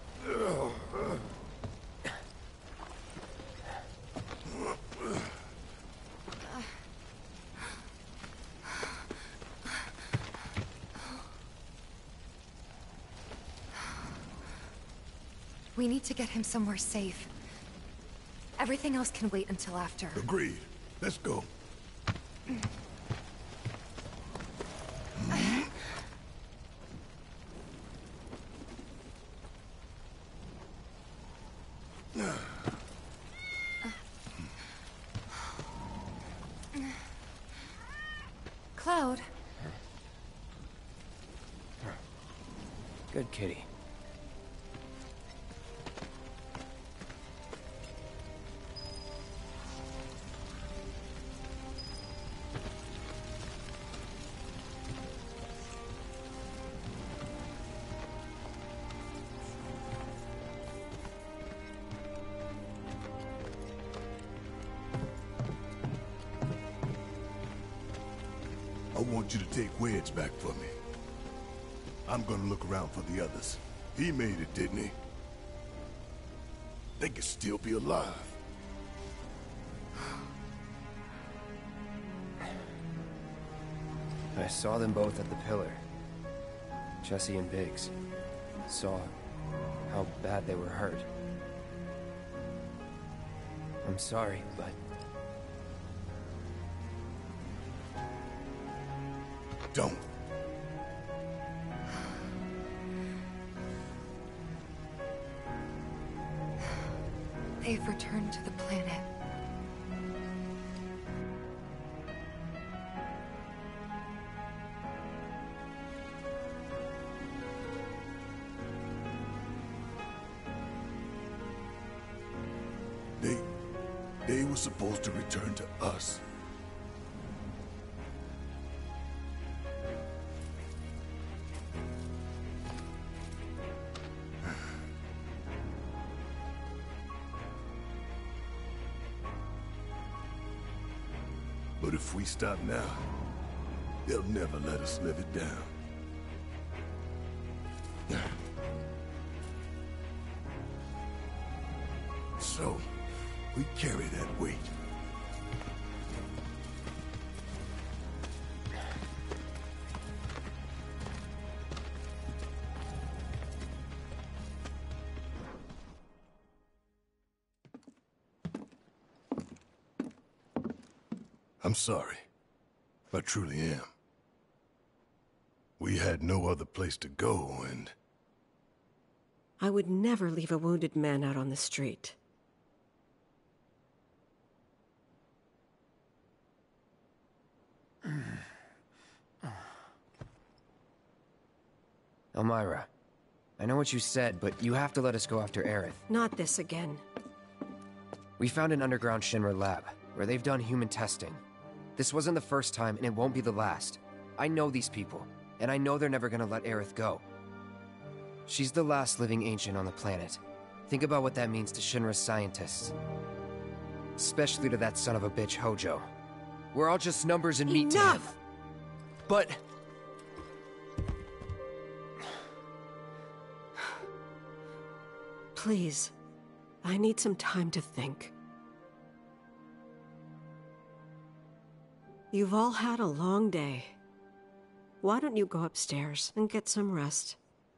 We need to get him somewhere safe. Everything else can wait until after. Agreed. Let's go. Cloud. Good kitty. I want you to take Wedge back for me. I'm gonna look around for the others. He made it, didn't he? They could still be alive. I saw them both at the pillar. Jesse and Biggs. Saw how bad they were hurt. I'm sorry, but... Don't. They've returned to the planet. They were supposed to return to us. But if we stop now, They'll never let us live it down. So, we carry that weight. I'm sorry. I truly am. We had no other place to go, and... I would never leave a wounded man out on the street. Elmyra, I know what you said, but you have to let us go after Aerith. Not this again. We found an underground Shinra lab, where they've done human testing. This wasn't the first time, and it won't be the last. I know these people, and I know they're never gonna let Aerith go. She's the last living ancient on the planet. Think about what that means to Shinra's scientists. Especially to that son of a bitch, Hojo. We're all just numbers and meat to him. Enough! But... Please, I need some time to think. You've all had a long day. Why don't you go upstairs and get some rest?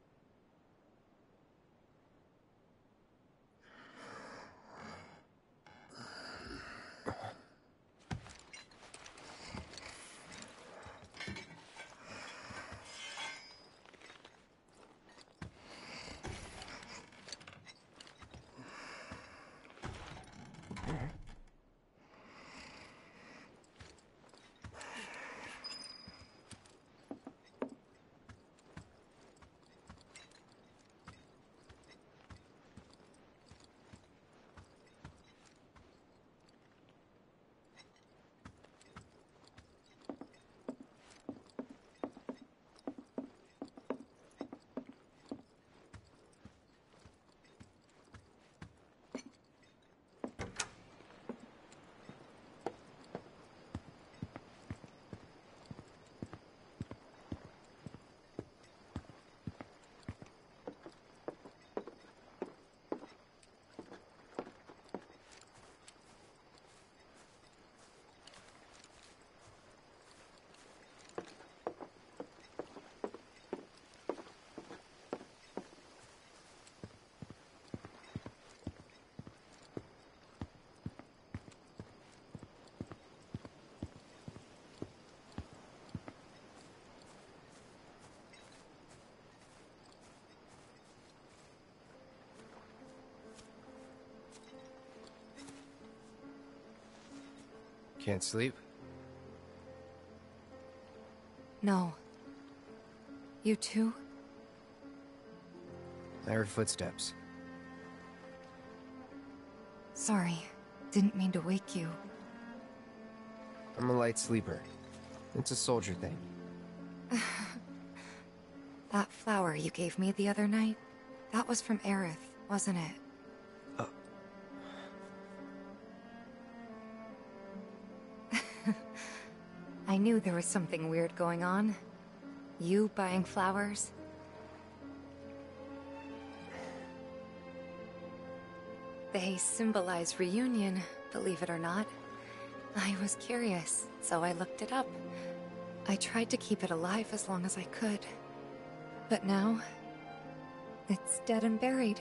Can't sleep? No. You too? I heard footsteps. Sorry. Didn't mean to wake you. I'm a light sleeper. It's a soldier thing. That flower you gave me the other night, that was from Aerith, wasn't it? I knew there was something weird going on. You buying flowers? They symbolize reunion, believe it or not. I was curious, so I looked it up. I tried to keep it alive as long as I could. But now, it's dead and buried.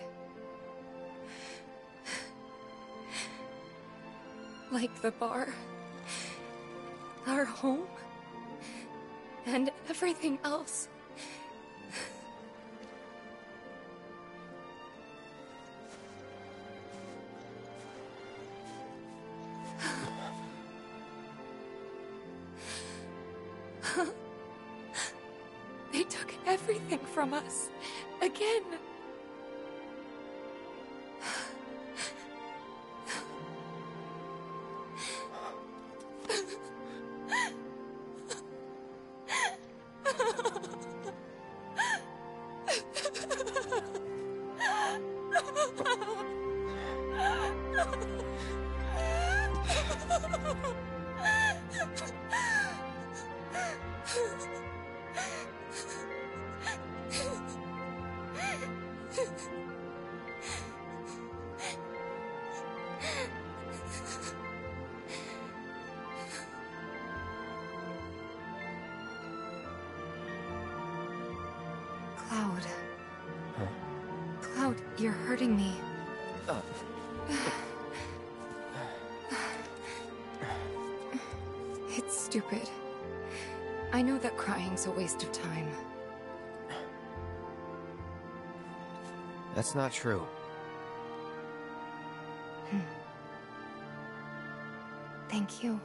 Like the bar. Our home. And everything else. They took everything from us. Again. Cloud. Cloud, you're hurting me. It's stupid. I know that crying's a waste of time. That's not true. Thank you.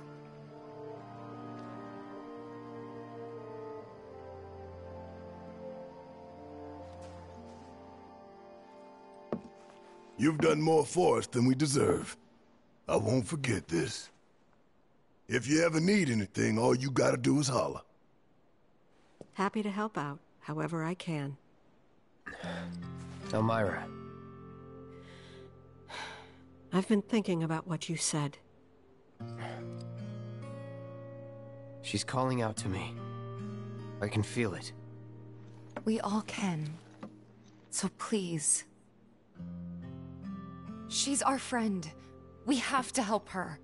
You've done more for us than we deserve. I won't forget this. If you ever need anything, all you gotta do is holler. Happy to help out, however I can. Elmyra. I've been thinking about what you said. She's calling out to me. I can feel it. We all can. So please. She's our friend. We have to help her.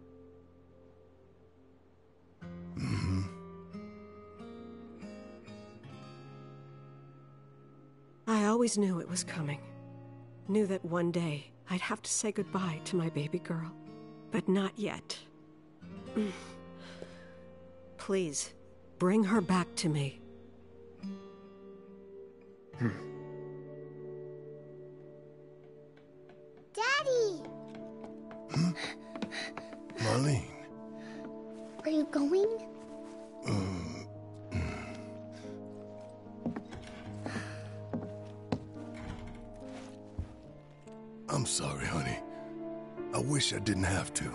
I always knew it was coming. Knew that one day I'd have to say goodbye to my baby girl. But not yet. Please, bring her back to me. Daddy! Marlene. Are you going? I'm sorry, honey. I wish I didn't have to.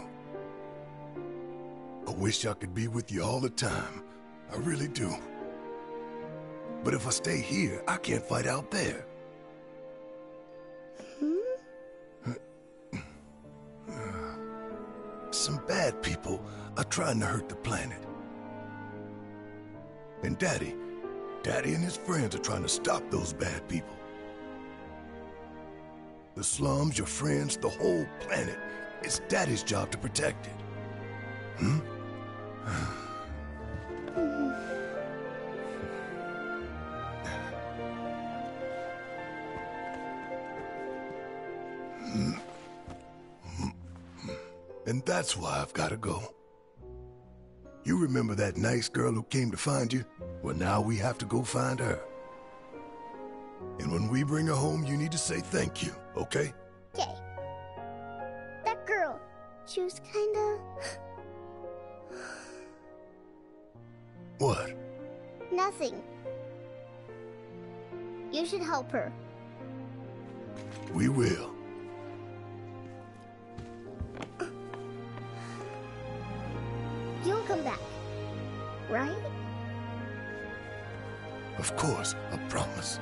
I wish I could be with you all the time. I really do. But if I stay here, I can't fight out there. Some bad people are trying to hurt the planet. And Daddy and his friends are trying to stop those bad people. The slums, your friends, the whole planet. It's Daddy's job to protect it. And that's why I've got to go. You remember that nice girl who came to find you? Well, now we have to go find her. And when we bring her home, you need to say thank you, okay? Okay. That girl, she was kinda... What? Nothing. You should help her. We will. You'll come back, right? Of course, I promise.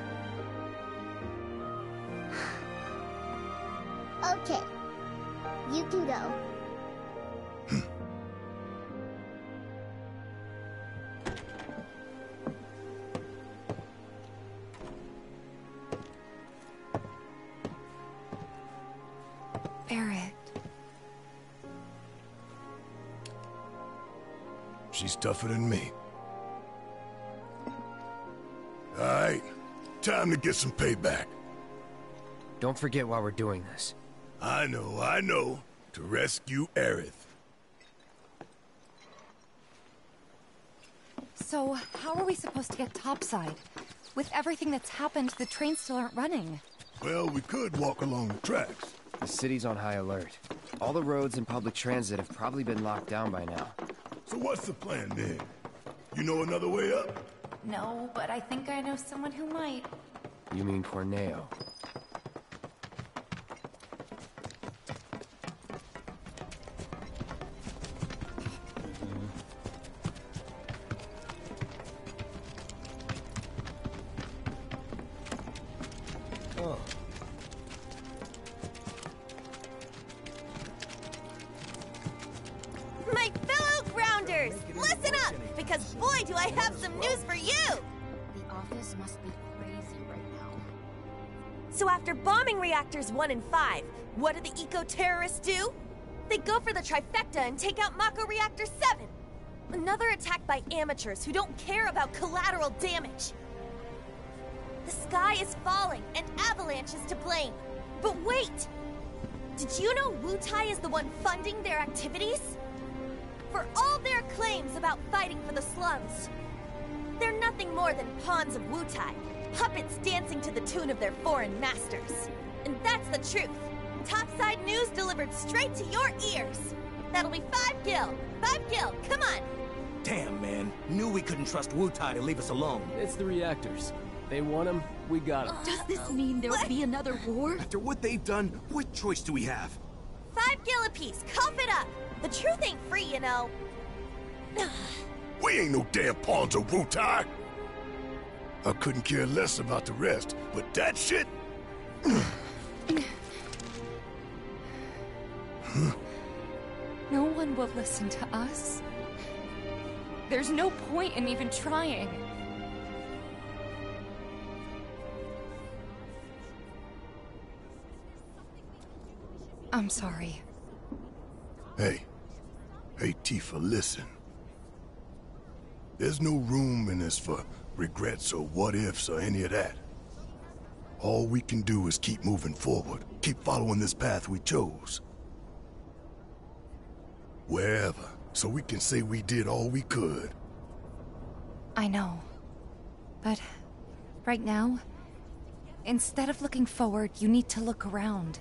Okay. You can go. Barret. She's tougher than me. All right, time to get some payback. Don't forget why we're doing this. I know. To rescue Aerith. So, how are we supposed to get topside? With everything that's happened, the trains still aren't running. Well, we could walk along the tracks. The city's on high alert. All the roads and public transit have probably been locked down by now. So what's the plan then? You know another way up? No, but I think I know someone who might. You mean Corneo? My fellow grounders, listen up, because boy do I have some news for you! The office must be crazy right now. So after bombing reactors 1 and 5, what do the eco-terrorists do? They go for the trifecta and take out Mako Reactor 7! Another attack by amateurs who don't care about collateral damage. The sky is falling, and Avalanche is to blame. But wait! Did you know Wutai is the one funding their activities? For all their claims about fighting for the slums, they're nothing more than pawns of Wutai, puppets dancing to the tune of their foreign masters. And that's the truth. Topside news delivered straight to your ears. That'll be 5 gil. 5 gil, come on! Damn, man. Knew we couldn't trust Wutai to leave us alone. It's the reactors. They want them, we got them. Does this mean there'll be another war? After what they've done, what choice do we have? 5 gil apiece, cough it up! The truth ain't free, you know. We ain't no damn pawns of Wutai. I couldn't care less about the rest, but that shit... No one will listen to us. There's no point in even trying. I'm sorry. Hey, Tifa, listen. There's no room in this for regrets or what-ifs or any of that. All we can do is keep moving forward, keep following this path we chose. Wherever, so we can say we did all we could. I know. But right now, instead of looking forward, you need to look around.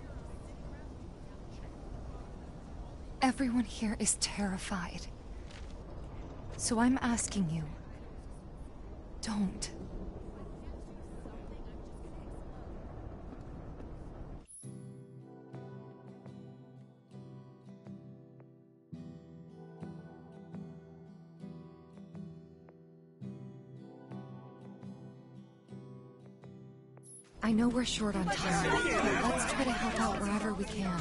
Everyone here is terrified. So I'm asking you, don't. I know we're short on time, but let's try to help out wherever we can.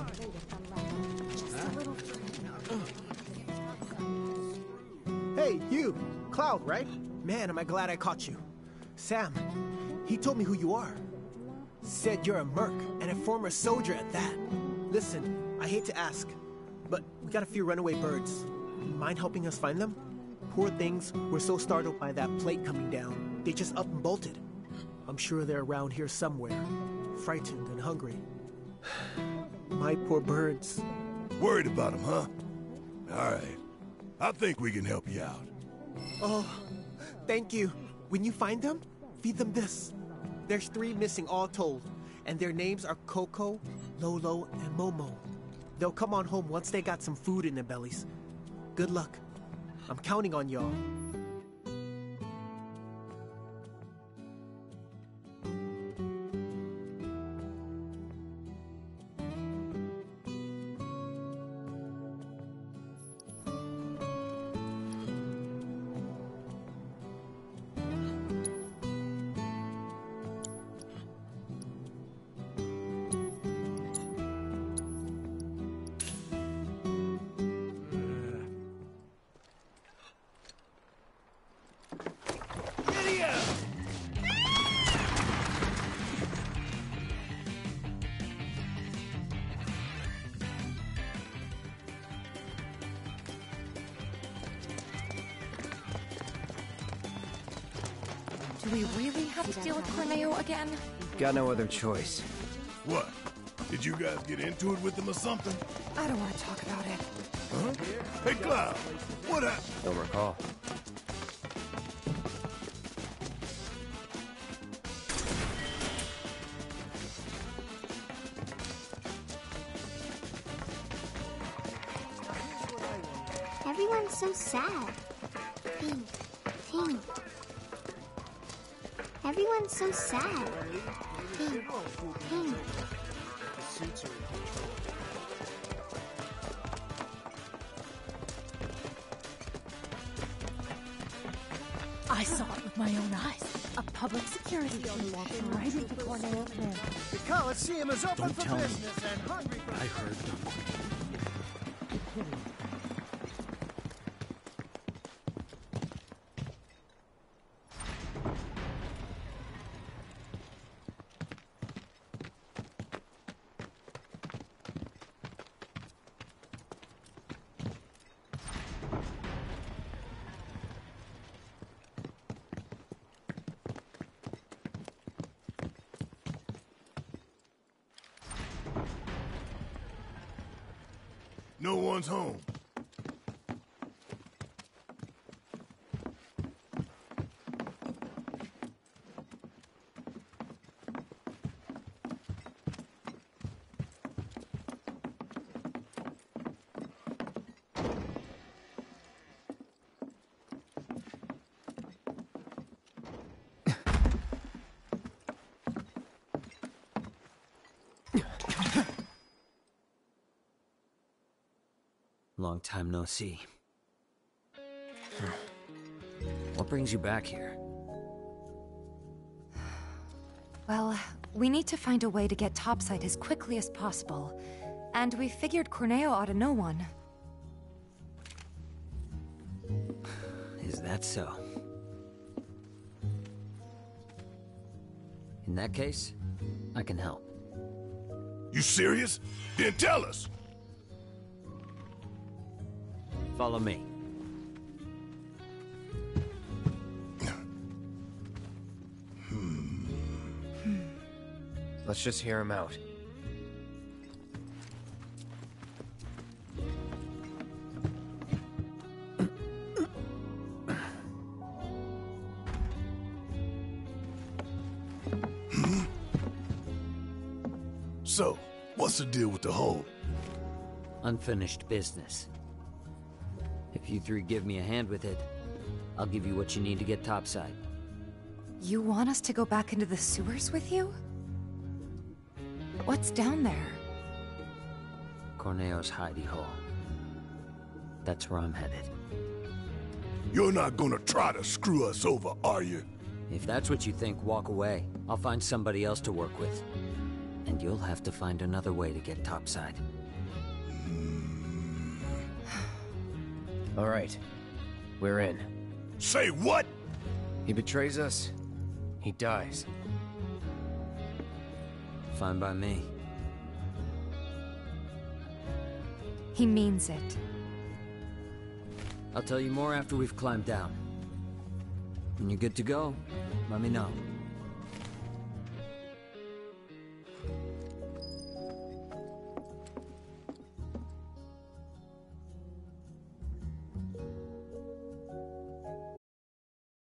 Hey, you! Cloud, right? Man, am I glad I caught you. Sam, he told me who you are. Said you're a merc, and a former soldier at that. Listen, I hate to ask, but we got a few runaway birds. Mind helping us find them? Poor things were so startled by that plate coming down, they just up and bolted. I'm sure they're around here somewhere, frightened and hungry. My poor birds. Worried about them, huh? All right. I think we can help you out. Oh, thank you. When you find them, feed them this. There's 3 missing all told, and their names are Coco, Lolo, and Momo. They'll come on home once they got some food in their bellies. Good luck. I'm counting on y'all. Do we really have to deal with Corneo again? Got no other choice. What? Did you guys get into it with them or something? I don't want to talk about it. Huh? Hey, Cloud, what happened? Don't recall. Everyone's so sad. Pink. Everyone's so sad. Pink. I saw it with my own eyes. A public security team walking right into Corneo Pin. The Coliseum is open Don't for tell me. business and hungry for... I heard them. No one's home. Long time no see. What brings you back here? Well, we need to find a way to get topside as quickly as possible. And we figured Corneo ought to know one. Is that so? In that case, I can help. You serious? Then tell us! Follow me. Let's just hear him out. So, what's the deal with the hole? Unfinished business. If you three give me a hand with it, I'll give you what you need to get topside. You want us to go back into the sewers with you? What's down there? Corneo's hidey hole. That's where I'm headed. You're not gonna try to screw us over, are you? If that's what you think, walk away. I'll find somebody else to work with. And you'll have to find another way to get topside. All right. We're in. Say what? He betrays us. He dies. Fine by me. He means it. I'll tell you more after we've climbed down. When you're good to go, let me know.